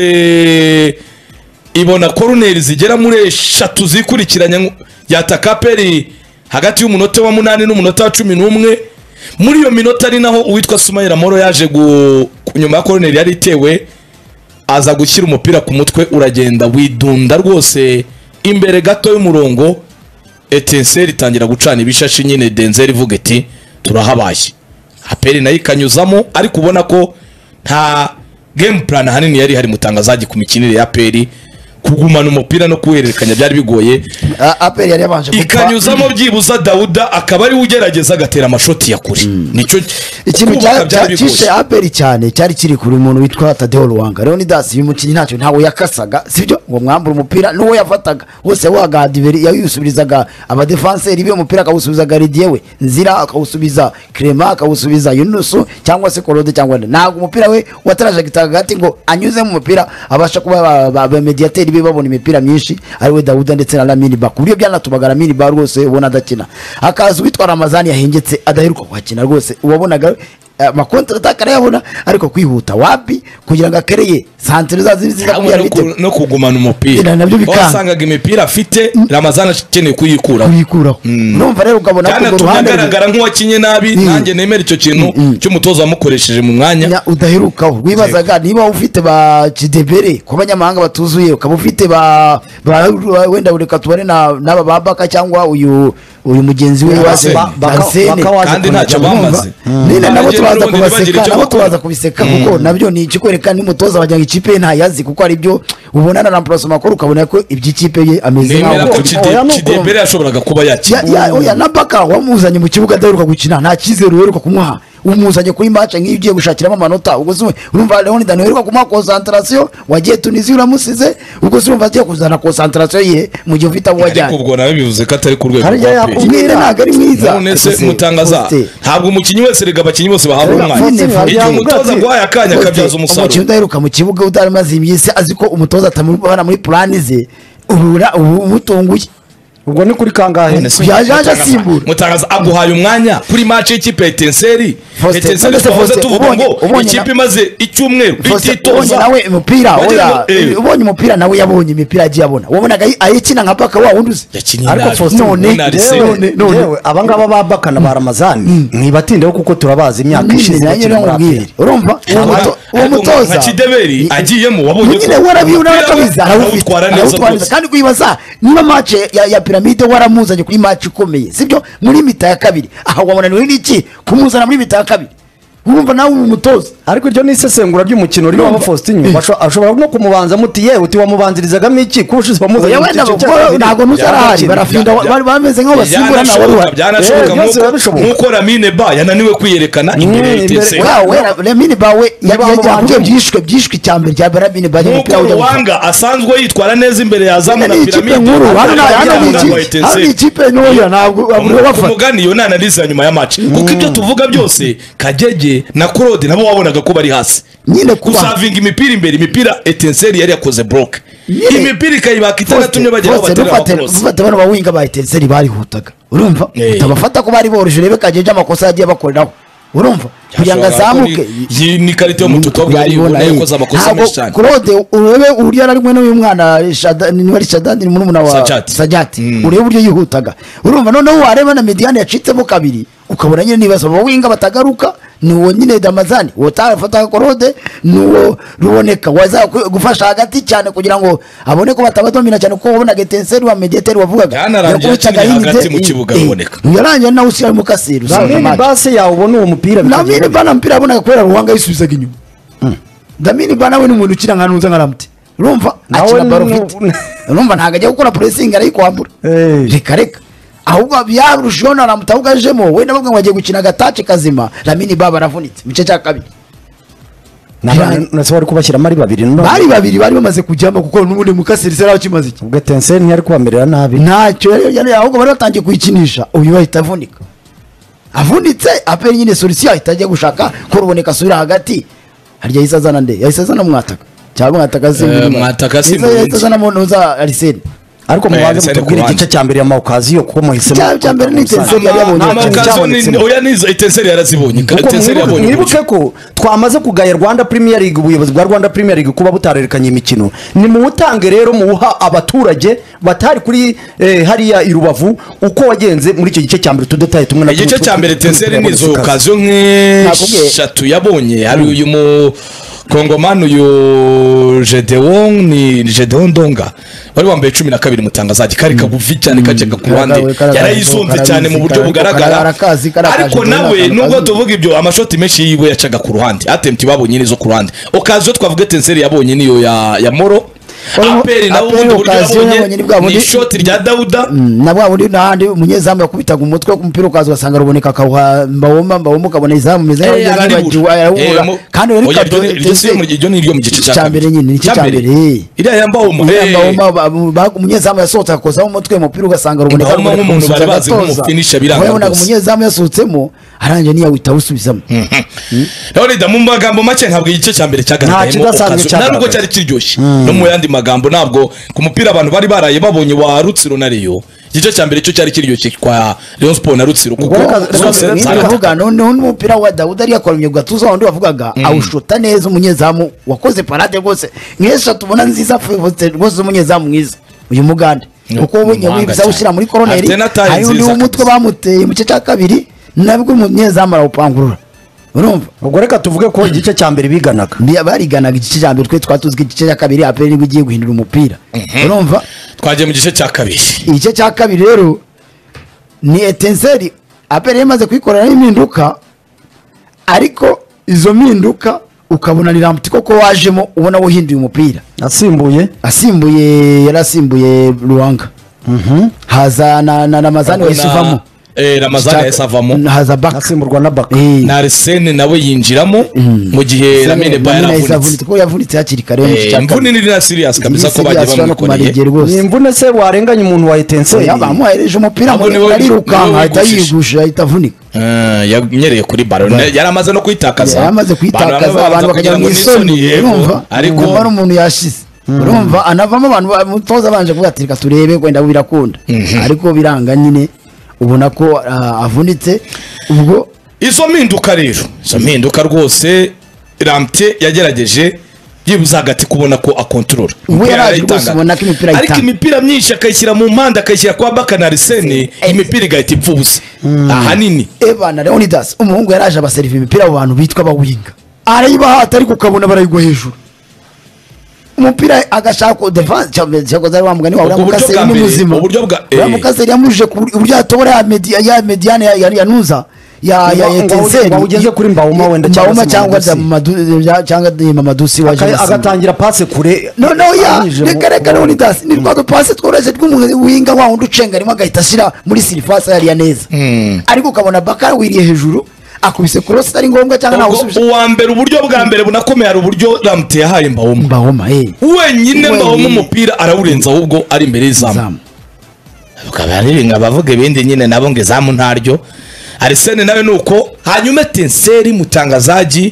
rwose ibona corner zigera muri 3 zikurikiranya yataka APR hagati y'umunota wa 8 n'umunota wa 11 muri iyo minota ari naho uwitwa Sumaira Moro yaje kunyuma ya corner yari itewe aza gushyira umupira ku mutwe uragenda widunda rwose imbere gato y'umurongo Etincelle itangira gucana ibishashi nyine Denzel ivuga iti turahabaye APR nayo ikanyuzamo ariko ubona ko nta game plan hanini yari hari mutangazaji ku mikinire ya APR kugumana umupira no kuhererekanya byari bigoye APR yari yabanje ikanyuzamo byibuza Dauda akaba ari ugerageza agatera amashoti ya kuri nico ikintu cyishe APR cyane cyari kiri kuri umuntu witwa Tadeo Ruwanga Leonidas uyu mukinyi ntacyo ntawe yakasaga sibyo ngo mwambura umupira nuwo yafataga wose waga diveri yayusubirizaga aba defenseur ibe umupira akawusubizaga Ridiyewe Nzira akawusubiza Clement akawusubiza Yunusu cyangwa se Korode cyangwa ntago umupira we wataraje gitaga gati ngo anyuze mu mupira abasha kuba ba mediateur babona imipira myinshi ariwe Dauda ndetse na Lamine Ba kuriyo byanatubagara Lamine Ba rwose ubona adakina akazi witwa Ramazani yahengetse adaheruka kwakina rwose ubabonaga makontra takarayabona ariko kwihuta wapi kugira ngo akereye santere zaziza no kugumana umupira wasangaga imipira afite Ramazani akeneye kuyikuraho numva rero ukabona ko ruhande agaragara nk'uwakinye nabi nanjye nemera icyo kintu cy'umutoza wamukoresheje mu mwanya udaherukaho wibazaga niba ufite ba Kidebere ku banyamahanga batuzuye ukaba ufite ba wenda ureka tubare n'aba babaka cyangwa uyu mugenzi we wase kandi ntacyo bamaze nabo tubaza kubiseka kuko nabyo ni ikikwereka n'umutoza wajya ikipe ntayazi kuko ari byo ubona na remplace makuru ukabona ko iby'ikipe ye ameze nkaho Kidebere yashoboraga kuba yakina oya nabaka wamuzanye mu kibuga adaheruka gukina nta cyizere uheruka kumuha umuzanye kuri match nk'iyo ugiye gushakiramo amanota ubwo se urumva Leonidas uheruka kumuha concentration wagiye Tunisia uramusize ubwo se urumva agiye kuzana concentration ye mu gihe ufite abo wajyanye ariko ubwo nawe bivuze ko atari ku rwego rwa ntabwo ari mwiza none se mutangaza ntabwo umukinyi wese rega abakinyi bose bahabwa umwanya igihe umutoza gwaye akanya akabyaza umusaruro umukinyi udaheruka mu kibuga utarimaze imyisi azi ko umutoza atamubana muri plan ze umutunguye ubwo ni kuri kangahe yaje asimbura mutangaza aguhaye umwanya kuri match y'ikipe Etincelle twavuze tuvuga ngo ikipe imaze icyumweru ititoza nawe umupira oya ubonye umupira nawe yabonye imipira agiye abona wabonaga ayikina nka baka wa wundi uzi ariko none abangaba babakana ba Ramazani mwibatindeho kuko turabazi imyaka ishize urumva uwo mutoza Kideberi agiyemo wabonye nyine warabiuna kabiza arawutwara neza kandi kuyibaza niba match ya Pyramide waramuzanye kuri match ikomeye sibyo muri mita ya kabiri aha wabona ni iki kumuzana muri mita ya kabiri urumva nawe umutoza ariko iryo ni isesengura ry'umukino ririho aho Faustin ashobora no kumubanza muti yewe uti wamubanzirizagamo iki kushize bamuzanye ntabwo ntuzarahari barafinda bameze nk'aho basimbura na wari byanashoboka nk'uko Lamine Ba yananiwe kwiyerekana imbere ya Etincelle Lamine Ba we yagiye byishwe cyambere rya Lamine Ba nk'uko Ruwanga asanzwe yitwara neza imbere ya Zamu na Pyramide hari ikipe ntoya ntabwo bafata umugani yo nananiza nyuma ya match kuko ibyo tuvuga byose Kagege na Claude nabo wabonaga ko bari hasi nyine kusavinga imipira imbere imipira Etincelle yari yakoze block imipira ikayibaka itanatumye bagera bafata bano bawinga ba Etincelle barihutaga urumva utabafata ko bari boruje rebe Kagege amakosa yagiye bakoreraho urumva kugira ngo azamuke ni karite yo mututo bwari ubona yakoze amakosa menshi cyane Claude urebe uri yarimwe n'uyu mwana ni wari Shaddad ni muri wa Sajati urebe uburyo yihutaga urumva noneho wareba na Mediane yacitsemo kabiri ukabona nyine nibazo bawinga batagaruka nuwo nyine Damazani wotafata Claude nuwo ruboneka waza gufasha hagati cyane kugira ngo abone ko batabadomina cyane ko ubona Etincelle wa Mediateur wavugaga hagati mu kibuga ruboneka yaranje nawe usira mu Kasiru Damini base yawe ubona uwo mupira Damini bana mpira abona kwera Ruwanga yisubizaga inyuma Damini bana we n'umuntu ukira nkanuza ngaramute urumva akina barofite urumva ntagajya gukora pressing ariko kwambura reka ahubwo byarushiho naramutahugajemo we nabwo ngo agiye gukina gatace kazima Lamine Ba baravunitse mu cya kabiri nasaba ari kubashyira mari babiri bari bamaze kujyamo kuko n'ubundi mukasiri sera kimaze iki ubwo Etincelle ntiyari kubamerera nabi ntacyo ahubwo bari batangiye kuyikinisha uyu bahita avunitse aperi nyine solution ahita ajya gushaka ko ruboneka asubira hagati harya yisazana nde yisazana mwataka cyangwa mwataka yisazana munoza Arsene ariko mubanze mutubwire igice cya mbere ya Maukaziyo kuko muhisemo cya mbere ni Etincelle yari yabonye oya nizo Etincelle yarazibonye Etincelle yabonye mwibuke ko twamaze kugaya Rwanda Premier League ubuyobozi bwa Rwanda Premier League kuba butarerekanye imikino ni mu utange rero muha abaturage batari kuri hariya i Rubavu uko wagenze muri icyo gice cya mbere tudetaye tumwe na igice cya mbere Etincelle nizo Okaziyo nk'eshatu yabonye hari uyu mu Kongomani uyu Gedeon ni Gedeon Donga wari wambaye 12 mutangazaji kari kagufi cyane kajyaga ku ruhande yarayizonze cyane mu buryo bugaragara ariko nawe nubwo tuvuga ibyo amashoti menshi yiwe yacaga ku ruhande attempt babonye nizo ku ruhande Okaziyo twavuga Etincelle yabonye niyo ya Moro aperi nawo ubundi buryo yabonye ni shot rya Dauda nabwo ubundi nahandi umunyezamu yakubitaga umutwe ku mupira ukaza ugasanga ruboneka akawuha mbawoma ukabona izamu meze kandi wari iryo ni iryo mu gice cya mbere nyine ni cya mbere iriya yambawoma umunyezamu yasohotse akozaho umutwe umupira ugasanga ruboneka nk'umuntu bari bazi nk'umufinisha biranga rwose umunyezamu yasohotsemo aranje niya wita usubizamo rero mu magambo make ntabwo igice cya mbere cyagaragayemo ntabwo cyari kiryoshye no mu yandi magambo ntabwo ku mupira abantu bari baraye babonye wa Rutsiro na Rayon igice cya mbere cyo cyari kiryoshye kwa Rayon Sport na Rutsiro kuko bavuga noneho n'umupira wa Dauda ari yakoranye gatuza wandi wavugaga awushota neza umunyezamu wakoze parade rwose nkesha tubona nziza rwose umunyezamu mwiza uyu Mugande kuko ubonye wibiza ushyira muri koroneri hari undi umutwe bamuteye mu gice cya kabiri nabwo umunyezamu arawupangurura urumva ubwo reka tuvuge ko igice cya mbere biganaga bariganaga igice cya mbere twe twatuzwe igice cya kabiri aperi nibwo igiye guhindura umupira urumva twagiye mu gice cya kabiri igice cya kabiri rero ni Etincelle aperi yamaze kwikorera impinduka ariko izo mpinduka ukabona ni Ramputi koko wajemo ubona wuhinduye umupira yarasimbuye Ruwanga haza na Mazani wayisuvamo Ramazani yasavamo haza Baka asimburwa na Baka na Arsene nawe yinjiramo mu gihe Lamine Ba yaravunitse ko yavunitse hakiri kare imvune ni na serious kabisa ko bagiye bamukoreye ni imvune se warenganye umuntu wa Etincelle yabamuhereje umupira muri rukanka ahita yigusha ahita avunika yanyereye kuri ballon yaramaze no kwitakaza abantu bakagira mu isoni urumva ariko ari umuntu yashize urumva anavamo abantu mutoza banje kuvuga ati reka turebe kwenda birakunda ariko biranga nyine ubona ko avunitse ubwo izo mpinduka rwose Ramte yagerageje yibuza hagati kubona ko akontorora ariko imipira myinshi akayishyira mu mpande akayishyira kwa Baka na Arsene imipira igahita ipfubusa ahanini Evan Leonidas umuhungu yaraje abaseriva imipira abo bantu bitwa abawinga arayibahata ariko ukabona barayigwa hejuru umupira agashaka defense cyangwa zari wamugani wa Mukaseri ni muzima uburyo bwa Mukaseri yamuje ku buryo atobora ya Mediane ya Nuza ya Etincelle wawugeze kuri Mbawoma wenda Mbawoma cyangwa Mamadou waje agatangira passe kure no ya reka Leonidas ni kwa passe tworoje tw'umuntu winga wa wundi ucenga rimwe agahita ashyira muri surface yari neza ariko ukabona Bakara wiriye hejuru akubise cross ari ngombwa cyangwa nawe usubije uwa mbere uburyo bwa mbere bunakomeye hari uburyo Ramte yahaye Mbawoma wenyine Mbawoma umupira arawurenza ahubwo ari imbere y'izamu ukabariringa bavuga ibindi nyine nabo ngo izamu ntaryo Arsene nawe nuko hanyuma Etincelle mutangazaji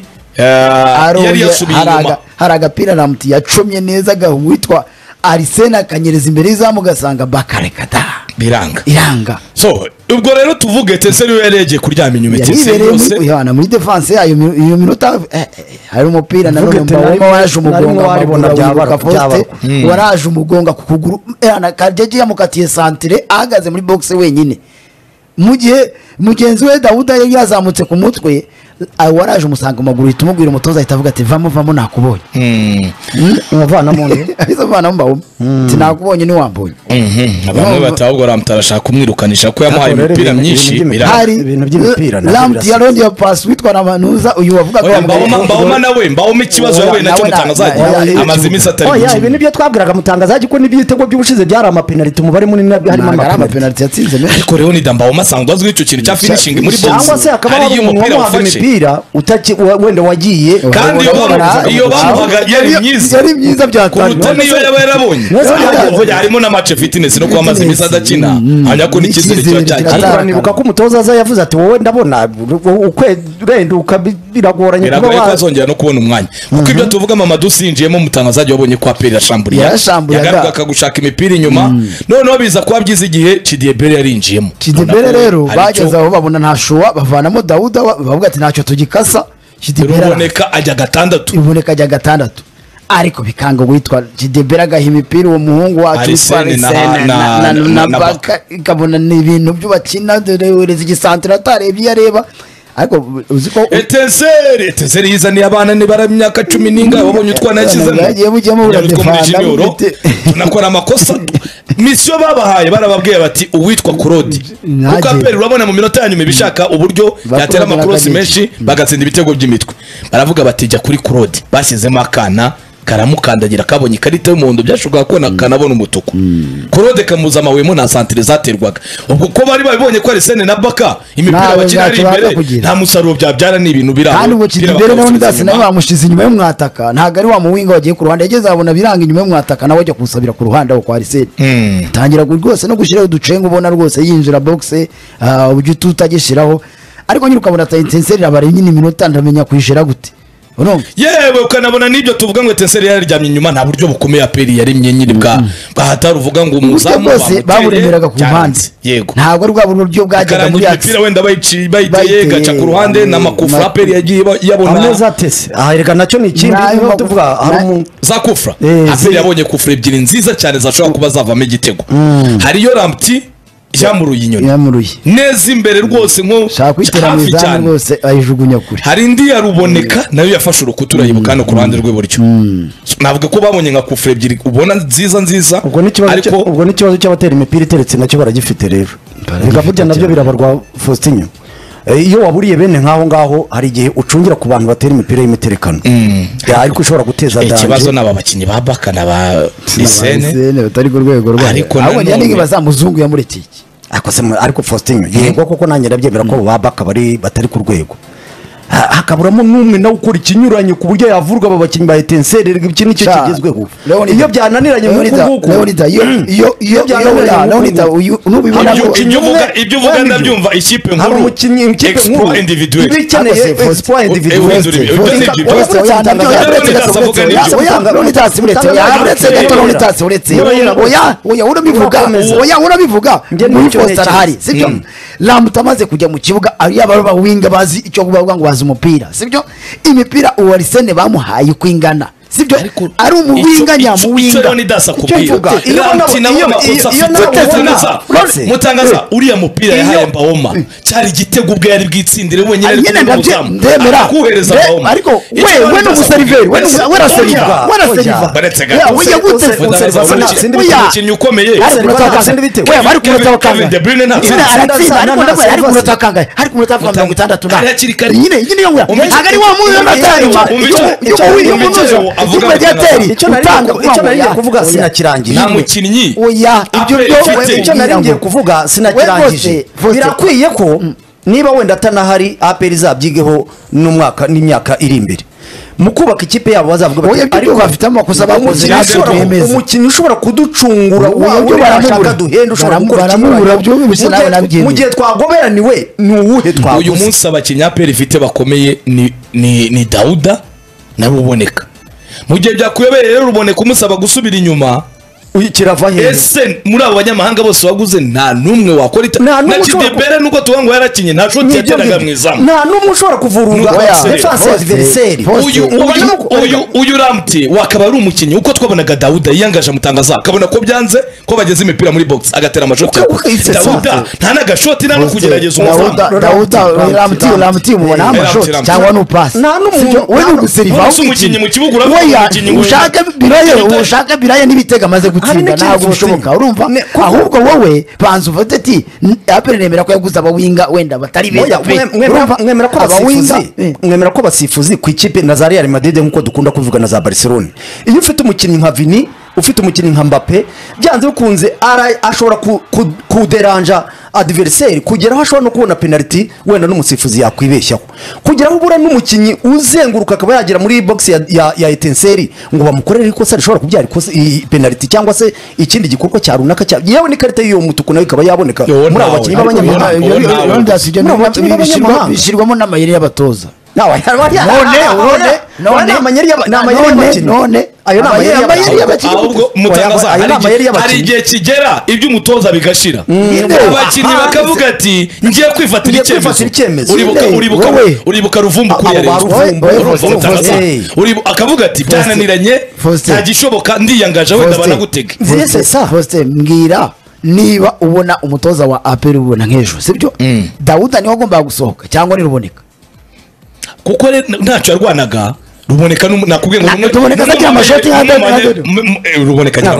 yari yasubiye inyuma hari agapira Ramte yacomye neza gahwitwa Arsene akanyereza imbere y'izamu gasanga Bakare kada iranga so ubwo rero tuvuge Etincelle yaregeye kuryama inyuma Etincelle yose yana muri defense yayo iyo minota hari umupira na none Mbawoma waje umugonga waribona byaba waraje umugonga ku kuguru yana kajeje yamukatiye centre ahagaze muri box wenyine mu gihe mugenzi we Dawuda yari yazamutse ku mutwe waraje umusanga amaguru itumubwira umutoza ahita avuga ati vamo nakubonye umuvana mu nde izovana Mbawoma ati nakubonye ni wambonye bamwe batahubwo Ramte arashaka kumwirukanisha ko yamuhaye imipira myinshi hari ibintu by'imipira Ramte yarongeye pass witwa Namanuza uyu wavuga ko Mbawoma nawe Mbawoma ikibazo yawe nacyo mutangazaji amaze iminsi atari oya ibi nibyo twabwiraga mutangazaji ko n'ibyitego by'ubushize byari amapenalty umubare munini harimo amapenalty yatsinze ariko rero ni Mbawoma asanzwe azwi icyo kintu cya finishing muri box cyangwa se akaba ari umupira wafashe wenda wagiye kandi iyo bavuga yari myiza byatanye kuruta niyo yaba yarabonye harimo na match fitness no kwamaza imisa adakina hanya ko n'ikizere cyo cyakira nibuka ko umutoza aza yavuze ati wowe ndabona ukwenduka biragoranye kuba wazongera no kubona umwanya kuko ibyo tuvuga Mamadou sinjiyemo mutangazaji wabonye kwa Peri Shamburiya yagaruka akagushaka imipira inyuma noneho biza kuba byiza igihe Chidiebere yarinjiyemo Chidiebere rero bageze aho babona nta shuwa bavanamo Dawuda bavuga ati ntacyo tugikasa iboneka ajya gatandatu ariko bikanga witwa Chidiebere agaha imipira uwo muhungu wacu na Baka ikabona ni ibintu byo bakina dore ureze igisantre atarebye areba ariko uziko Etincelle yizaniye abana ni baramyaka 10 ninga wabonye utwana yakizana yagiye bujyamo uradefanda tunakora amakosa mission babahaye barababwiye bati uwitwa Claude kuko aperi urabona mu minota ya nyuma bishaka uburyo yatera amakrosi menshi bagatsinda ibitego by'imitwe baravuga bati jya kuri Claude bashyizemo akana karamukandagira kabonye ikarita y'umuhondo byashoboka ko kanabona umutuku Claude kamuza amawemo na centre zaterwaga ubwo ko bari babibonye ko Arsene na Baka imipira bakina ari imbere nta musaruro byabyara ni ibintu biraho kandi ngo Chidiebere nawe ndase nawe bamushize inyuma y'umwataka ntago ari wa muwinga wagiye ku ruhande yageze abona biranga inyuma y'umwataka nawe ajya kusabira ku ruhande aho kwa Arsene tangira rwose no gushyiraho uducenga ubona rwose yinjira box ujye tutagishiraho ariko nyine ukabona Etincelle abare nyine iminota ndamenya kuyishira gute yewe ukanabona n'ibyo tuvuga ngo Etincelle yaryamye inyuma nta buryo bukomeye aperi yarimye nyiri bwa hatari uvuga ngo umuzamu baburemeraga ku ruhande yego ntabwo rwa buryo bwajyaga muri aperi wenda bayiteye gaca ku ruhande n'amakufra aperi yagiye yabona ameza atese ahereka nacyo ni ikindi niho tuvuga hari za kufra aperi yabonye kufra ebyiri nziza cyane zashobora kuba zavamo igitego hariyo Ramte yamuruye inyoni neza imbere rwose nko hafi cyane rwose ayijugunya kure hari indi yaruboneka nayo yafashe urukuta urayibuka no ku ruhande rw'iburyo navuga ko babonye nka kufre ebyiri ubona nziza ariko ubwo n'ikibazo cy'abatera imipira iteretse nacyo baragifite rero reka burya nabyo birabarwa Faustin iyo waburiye bene nkaho ngaho hari igihe ucungira ku bantu batera imipira y'imiterekano ariko ushobora guteza danje ikibazo n'aba bakinyi ba Baka na ba Lisene batari ku rwego rwa ariko nanone bazamuzungu yamurekeye ariko Faustin yego koko nanjye ndabyemera ko ba Baka batari ku rwego hakaburamo n'umwe nawe ukora ikinyuranye ku buryo yavurwa aba bakinnyi ba Etincelle iki nicyo kigezweho iyo byananiranye nk'uko ibyo uvuga ndabyumva ikipe nkuru exploit individuel urabivuga Ramte amaze kujya mu kibuga ari aba winga bazi icyo kuvuga ngo bazi umupira sibyo imipira uwa Arsene bamuhaye kwingana sibyo ari umuwinga nyamuwinga mutangaza uriya mupira yahaye Mbawoma cyari igitego ubwo yari bwitsindire wenyine Ari nyine ndemera kuhereza Mahoma ariko we n'umuseriveri we n'umuseriveri baretse we gute umukinnyi ukomeye bari ku munota wa kangahe De Bruyne ntatsinda aratsinda ari ku munota wa kangahe ari ku munota wa 60 nyine yo ntabwo ari wa muntu icyo nari kuvuga sinakirangije nta mukinnyi oya icyo nari ngiye kuvuga sinakirangije birakwiye ko niba wenda atanahari APR izabyigeho n'imyaka iri imbere mu kubaka ikipe yabo bazavuga ariko bafite amakosa bakoze umukinnyi ushobora kuducungura ibyo barashaka duhenda ushobora gukora mu gihe twagoberaniwe ni uwuhe twaguze uyu munsi abakinnyi APR ifite bakomeye ni Dauda na Ruboneka mu gihe byakuyobeye rero Ruboneka umusaba gusubira inyuma kirava hehe ese muri abo banyamahanga bose waguze nta numwe wakora na Kidebere nuko tuvuga ngo yarakinye nta shoti yateraga mu izamu nta numwe ushobora kuvurunga defense adversaire uyu Ramti wakaba ari umukinnyi uko twabonaga Dauda yiyangaje mutangaza akabona ko byanze ko bageze imipira muri box agatera amashoti Dauda nta nagashoti nta no kugerageza umuzamu Dauda Ramti mubona amashoti cyangwa no pass nta numwe we n'uguseriva umukinnyi mu kibuga uravuga ushaka biraye n'ibitega maze gutsinda ntabwo bishoboka urumva ahubwo wowe banza ufate ati APR nemera ko yaguze abawinga wenda batari beza mwemera ko basifuzi ku ikipe na za Real Madrid nkuko dukunda kuvuga na za Barcelona iyo ufite umukinnyi nka Vini ufite umukinnyi nka Mbappe byanze bikunze ashobora kuderanja adversaire kugeraho ashobora no kubona penalty wenda n'umusifuzi yakwibeshyaho kugeraho ubura n'umukinnyi uzenguruka akaba yagera muri box ya Etincelle ngo bamukorere ikosa rishobora kubyara ikosa penalty cyangwa se ikindi gikorwa cya runaka yewe ni karita y'uwo mutuku nayo ikaba yaboneka muri abo bakinnyi b'abanyamahanga bishyirwamo n'amayeri y'abatoza none ayo n'amayeri y'abakinnyi ahubwo mutangaza hari igihe kigera ibyo umutoza bigashira abakinnyi bakavuga ati ngiye kwifatira icyemezo uribuka Ruvumbu kuri akavuga ati byananiranye nta gishoboka ndiyangaje wenda banagutega mbwira niba ubona umutoza wa APR ubona nk'ejo sibyo Dauda niwe agomba gusohoka cyangwa ni Ruboneka kuko ntacyo yarwanaga Ruboneka nakubwiye ngo Ruboneka agira amashoti Ruboneka agira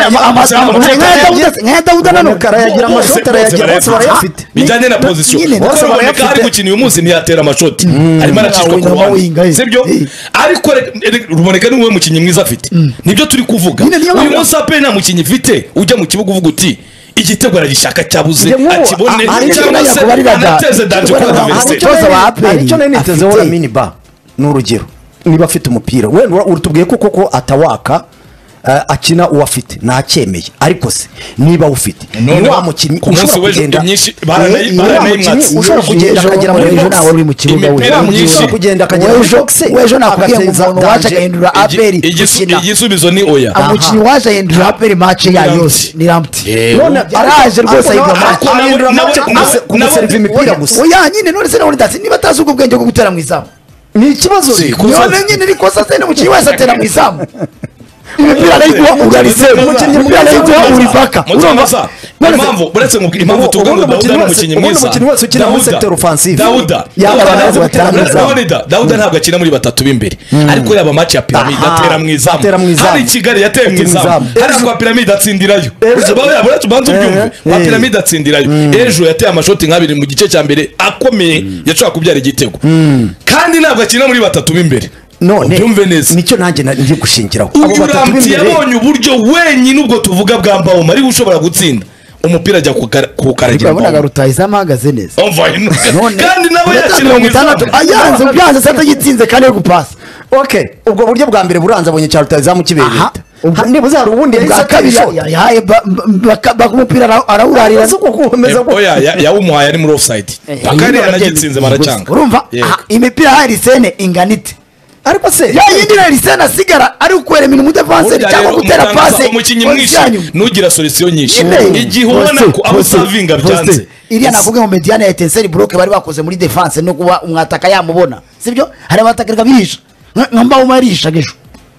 nka Dauda nano karayagira amashoti arayagira bose barayafite bijyanye na position bose Ruboneka ari gukina uyu munsi ntiyatera amashoti arimo aracishwa ku ruhande sibyo ariko Ruboneka ni we mukinnyi mwiza afite nibyo turi kuvuga uyu munsi APR nta mukinnyi ifite ujya mu kibuga uvuga uti igitego aragishaka cyabuze akibone cyangwa se anateze danje kwa adversaire icyo niteze wora miniba n'urugero niba afite umupira wenda urutubwiye ko atawaka akina uwafite ntacyemeye ariko se niba ufite ni wa mukinnyi ushobora kugenda ushobora kugenda akagera muri ejo nawe uri mu kibuga ushobora kugenda akagera muri boxe ejo nakubwiye ngo umuntu waje agahindura APR igisubizo ni oya umukinnyi waje agahindura APR match ya yose ni Ramti none araje rwose ayibwa match kumuserva imipira gusa oya nyine none se nawe ndasi niba atazi ubwo bwenge bwo gutera mu izamu ni ikibazo none nyine ni kosa se n'umukinnyi wese atera mu izamu imipira arayiguha urarisema imipira arayiguha uripaka mutangaza impamvu uretse impamvu tuvuga ngo Dauda ni umukinnyi mwiza umukinnyi wese ukina muri secteur offensive Dauda ntabwo akina muri batatu b'imbere ariko yaba match ya Pyramide atera mu izamu hari Kigali yateye mu izamu hari kwa Pyramide atsindirayo banza ubyumve kwa Pyramide atsindirayo ejo yateye amashoti nk'abiri mu gice cya mbere akomeye yashaka kubyara igitego kandi ntabwo akina muri batatu b'imbere none nicyo nanjye ngiye gushingiraho uyu Ramti yabonye uburyo wenyine ubwo tuvuga bwa Mbawoma ari ushobora gutsinda umupira ajya kukaragira urabona rutayizamu ahagaze neza kandi nawe yakina mu izamu ayanze byanze sata gitsinze kandi ari gupasa okay ubwo buryo bwa mbere buranze abonye cya rutayizamu kibereye nibuze hari ubundi bwa kabiri yahaye bakumupira arawurarira oya yawumuhaye ari muri offside bakari yanagitsinze baracanga urumva imipira hari sene inganite ariko se yindi na lisana sigara ari ukwere ibintu mu defense cyangwa gutera passe umukinnyi mwinshi nugira solution nyinshi igihe ubona ko abo savinga byanze iriya nakubwiye mu mediane ya Etincelle block bari bakoze muri defense no kuba umwataka yamubona sibyo hari abatakirika birisha nkamba umarisha gesho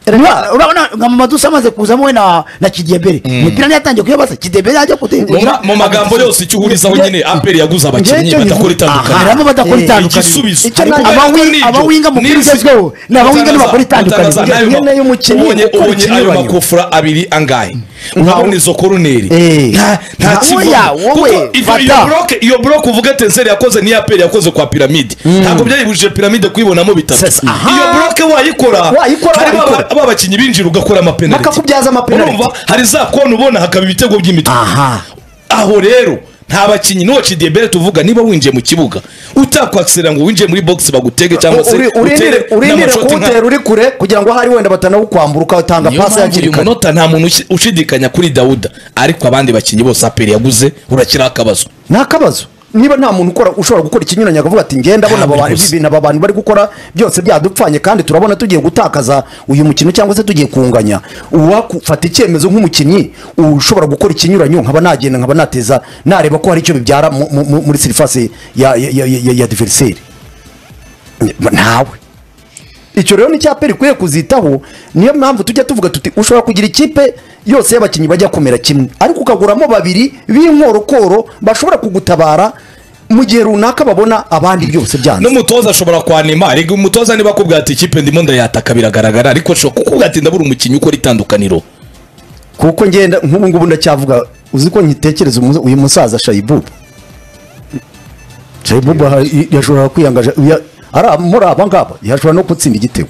urabona nka Mamadou amaze kuzamo we na Kidebere umupira ntiyatangiye kuyabaza Kidebere ajya kutenguza mu magambo yose icyo uhurizaho nyine APR yaguze abakinnyi badakora itandukanye harimo badakora itandukanye igisubizo abawinga mu mupira ugezweho ni abawinga ntibakora itandukanye nyine y'umukinnyi ubonye ayo makofura abiri angahe urabona izo koroneri nta kivuga iyo block uvuga Tenseri yakoze ni APR yakoze kwa Pyramide ntabwo byayibujije Pyramide kuyibonamo bitatu iyo block wayikora aba bakinnyi binjira ugakora amapenalty bakakubyaza amapenalty urumva hari za kona ubona hakaba ibitego by'imitwe aho rero nta bakinnyi n'uwo Kidebere tuvuga niba winjiye mu kibuga utakwakisera ngo winjiye muri box bagutege cyangwa se urindire kuwutera uri kure kugira ngo hari wenda batanawukwambura ukatanga pasi yakiri kare umunota nta muntu ushidikanya kuri Dawuda ariko abandi bakinnyi bose APR yaguze urakira akabazo nta kabazo niba nta muntu ushobora gukora ikinyuranye akavuga ati ngenda abona aba bantu bari gukora byose byadupfanye kandi turabona tugiye gutakaza uyu mukino cyangwa se tugiye kunganya uwafata icyemezo nk'umukinnyi ushobora gukora ikinyuranyo nkaba nagenda nkaba nateza nareba ko hari icyo bibyara muri surface ya adversaire ntawe icyo rero ni cyaperi ikwiye kuzitaho niyo mpamvu tujya tuvuga tuti ushobora kugira ikipe yose y'abakinnyi bajya kumera kimwe ariko ukaguramo babiri b'inkorokoro bashobora kugutabara mu gihe runaka babona abandi byose byanze n'umutoza ashobora kwanima ariko umutoza niba akubwira ati ikipe ndimo ndayataka biragaragara ariko ashobora kukubwira ati ndabura umukinnyi ukora itandukaniro kuko ngenda nk'ubu ngubu ndacyavuga uzi ko nkitekereza uyu musaza Shayibubu yashobora kwiyangaje muri aba ngaba yashobora no gutsinda igitego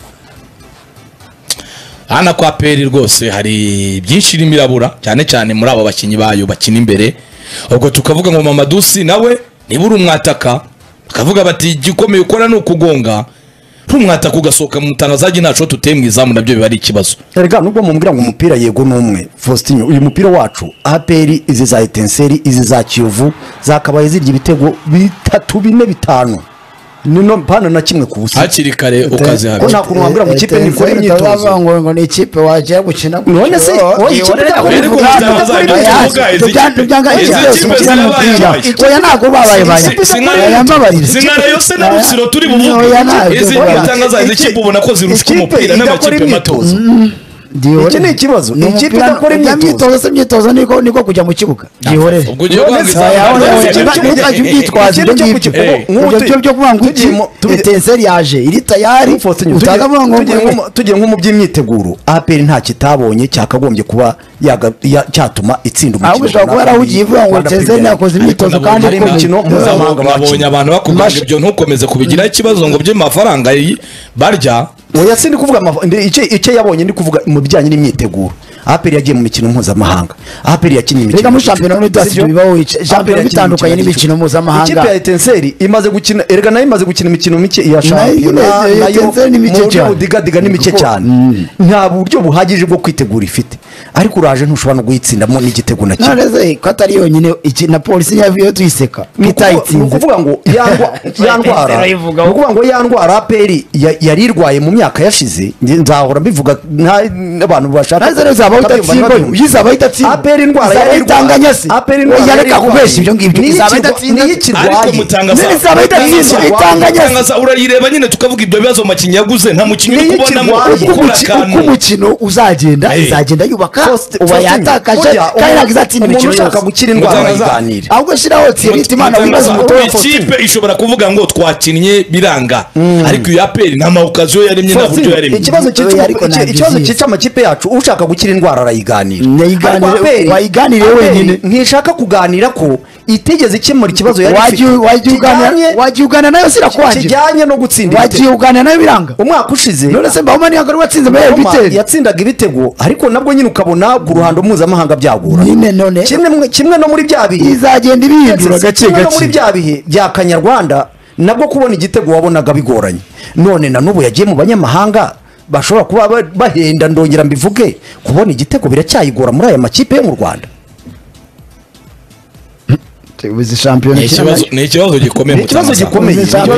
hano kwa APR rwose hari byinshi irimo irabura cyane cyane muri abo bakinnyi bayo bakina imbere ubwo tukavuga ngo Mamadou nawe niba uri umwataka bakavuga bati igikomeye ukora ni ukugonga rumwataka ugasohoka mu mutangazaji ntaco tuteye mu izamu nabyo biba ari ikibazo erega nubwo mumbwira ngo umupira yego n'umwe Faustin uyu mupira wacu APR izi za Etenseri izi za Kiyovu zakabaye zirya ibitego 3 4 5 nino pana na kimwe ku busa hakiri kare ukaze ko nta kuntu wambira mu kipe ni kuri imyitozo ngo ni ikipe waje gukina none se oya ntago babaye zingana yose na Rusiro turi buvuge izi bitangaza izi kipe ubona ko zirushwa umupira n'amakipe matozo iki ni ikibazo ni ikipe idakora imyitozo niko kujya mu kibuga gihorere ubwo ugiye kwangiza nk'uburyo byo kuvuga ngo Etenseri yaje iri tayari utavuga ngo tugiye nko mu by'imyiteguro APR nta kitabonye cyakagombye kuba cyatuma itsinda umukino ahubwo ushobora kuba yarahugiye ivuga ngo Etenseri yakoze imyitozo kandi ari imikino mpuzamahanga babonye abantu bakubwira ibyo ntukomeze kubigiraho ikibazo ngo by'amafaranga barya oya sindi kuvuga icyo yabonye ndi kuvuga mu bijyanye n'imyiteguro APR yagiye mu mikino mpuzamahanga APR yakinnye imikino mu shampiyona n'udasize bibaho shampiyona bitandukanye n'imikino mpuzamahanga ikipe ya Etenseri imaze gukina erega nayo imaze gukina imikino mike ya shampiyona nayo mu digadiga ni mike cyane nta buryo buhagije bwo kwitegura ifite ariko uraje ntushobora no guhitsindamo n'igitego na kimwe none ko atari yonyine iki na polisi yavuye tuyiseka ni ukuvuga ngo yandwara APR yari irwaye mu myaka yashize nzahora mbivuga n'abantu bashaka yizaba idatsinda APR indwara yayitanganya se APR indwara yareka kubesha ibyo ngibyo izaba idatsinda ariko mutangaza izaba idatsinda itanganya urayireba nyine tukavuga ibyo bibazo makinnyi yaguze nta mukinnyi uri kubonamo uko umukino uzagenda izagenda yubaka uba yatakaje kandi ntabwo izatsinda imikino yose ushaka gukira indwara bayiganira ahubwo shiraho Thierry Imana wibaza umutoza ikipe ishobora kuvuga ngo twakinnye biranga ariko iyo APR nta mawukaziyo yaremye nta buryo yaremye ikibazo cyica amakipe yacu ushaka gukira indwara arayiganira wayiganire wenyine ntishaka kuganira ko itegeze ikemura ikibazo yari wagiye uganira nayo sirakwangira kijyanye no gutsinda wagiye uganira nayo biranga umwaka ushize none se Mbahomani yagari watsinze muri ibitego yatsindaga ibitego ariko nabwo nyine ukabona ku ruhando mpuzamahanga byagura kimwe no muri bya bihe izagenda ibihindura gake gake no muri bya bihe bya Kanyarwanda nabwo kubona igitego wabonaga bigoranye none na n'ubu yagiye mu banyamahanga bashobora kuba bahenda ndongera mbivuge kubona igitego biracyayigora muri aya makipe yo mu Rwanda uzi shampiyona ni ikibazo gikomeye Ni ikibazo gikomeye.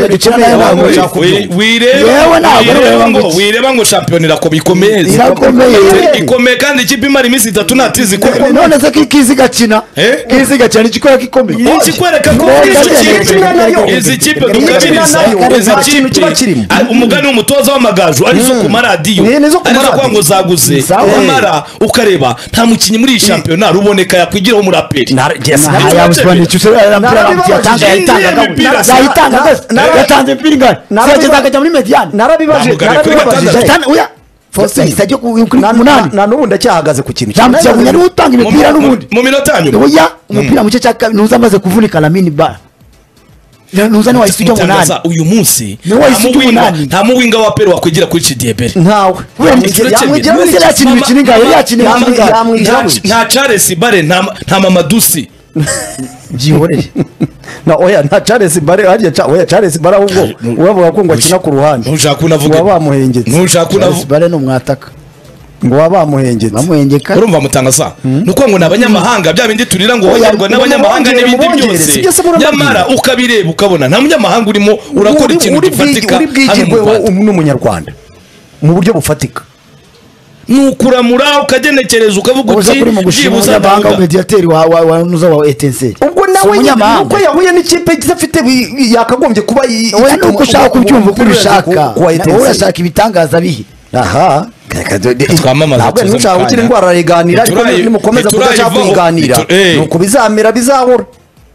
wireba ngo shampiyona irakomeye ikomeye kandi ikipe imara iminsi 3 natizi ikomeye none se kizi gakina nikikora gikomeye nikikwereka ko izi kipe dukakirisha izi kipe umugani w'umutoza w'amagaju ari zo ku maradiyo ari zo ngo zaguze amara ukareba nta mukinnyi muri iyi shampiyona ruboneka yakwigiraho umuraperi yatanze mpira ingana akajya muri mediyani na n'ubu ndacyahagaze ku kintu cyamucyamunya niwe utanga imipira n'ubundi mu minota ya nyuma oya umupira muke cyaka nuza amaze kuvunika Lamine Ba nuza ni wahise ujya munani uyu munsi nta muwinga wa Peru wakwigira kuri Chidiebere ntawe nta Charles Bare nta Mamadusi byihorere oya nta Charles Bare oya Charles Bare ahubwo uravuga ko ngo akina ku ruhande ntushaka kunavuga wabamuhengetse Charles Bare no mwataka ngo bamuhengeka urumva mutangaza nuko ngo nabanyamahanga bya bindi turira ngo hoyarwa n'abanyamahanga n'ibindi byose nyamara ukabireba ukabona nta munyamahanga urimo urakora ikintu gifatika n'umunyarwanda mu buryo bufatika nukuramura ukagenekereza ukavuga uti byibuza abanga mediateur wa nuza wa ETC ubwo nawe nuko yahuye n'ikipe idafite yakagombye kuba nuko ushaka kubyumva uko ubishaka urashaka ibitangaza bihi aha twamamaza ntushaka gukira indwara arayiganira ariko nimukomeza kudashaka kuyiganira nuko bizamera bizahora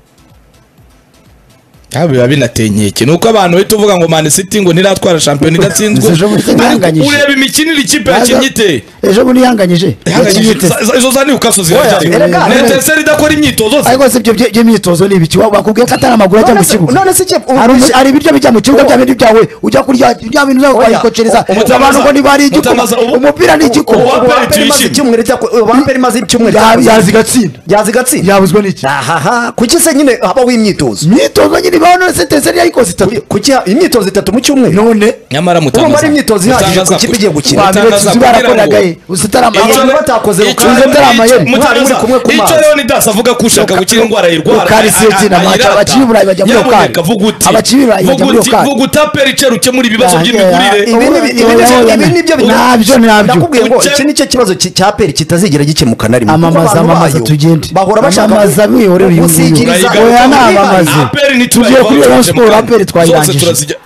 biba binatenyeke nuko abantu bahita uvuga ngo Man City ngo ntiratwara shampiyona idatsinzwe ureba imikinire ikipe yakinnye ite ejo bundi yanganyije izo za Newcastle zirajya Neteseri idakora imyitozo ariko se ibyo by'imyitozo ni ibiki bakubwiye ko atari amaguru ajya mu kibuga none se hari ibiryo bijya mu kibuga bya bindi byawe ujya kurya bya bintu byawe ukayikocereza abantu ngo ntibari igikoma umupira ni igikoma waperi maze icyumweru yazigatsinda yabuzwa n'iki kuki se nyine habaho imyitozo nyine bano se Neteseri yayikoze itatu kuki imyitozo 3 mu cyumweru none nyamara mutangaza urumva imyitozo ihagije ku kipe igiye gukina abantu batakoze muri kumwe ku mazi icyo rero ni dasa avuga ko ushaka gukira indwara y'irwara abaciburayi bajya muri okari abaciburayi bajya muri okari vuga utapera iceruke muri ibibazo by'imigurire ibi nibyo nabyo nakubwiye ngo iki nicyo kibazo cya peri kitazigera gikemuka na rimwe amamaza tugende bahora bashaka amamaza mwihorere gusikiriza oya namamaze tugiye kuri Rayon Sport aperi twayirangije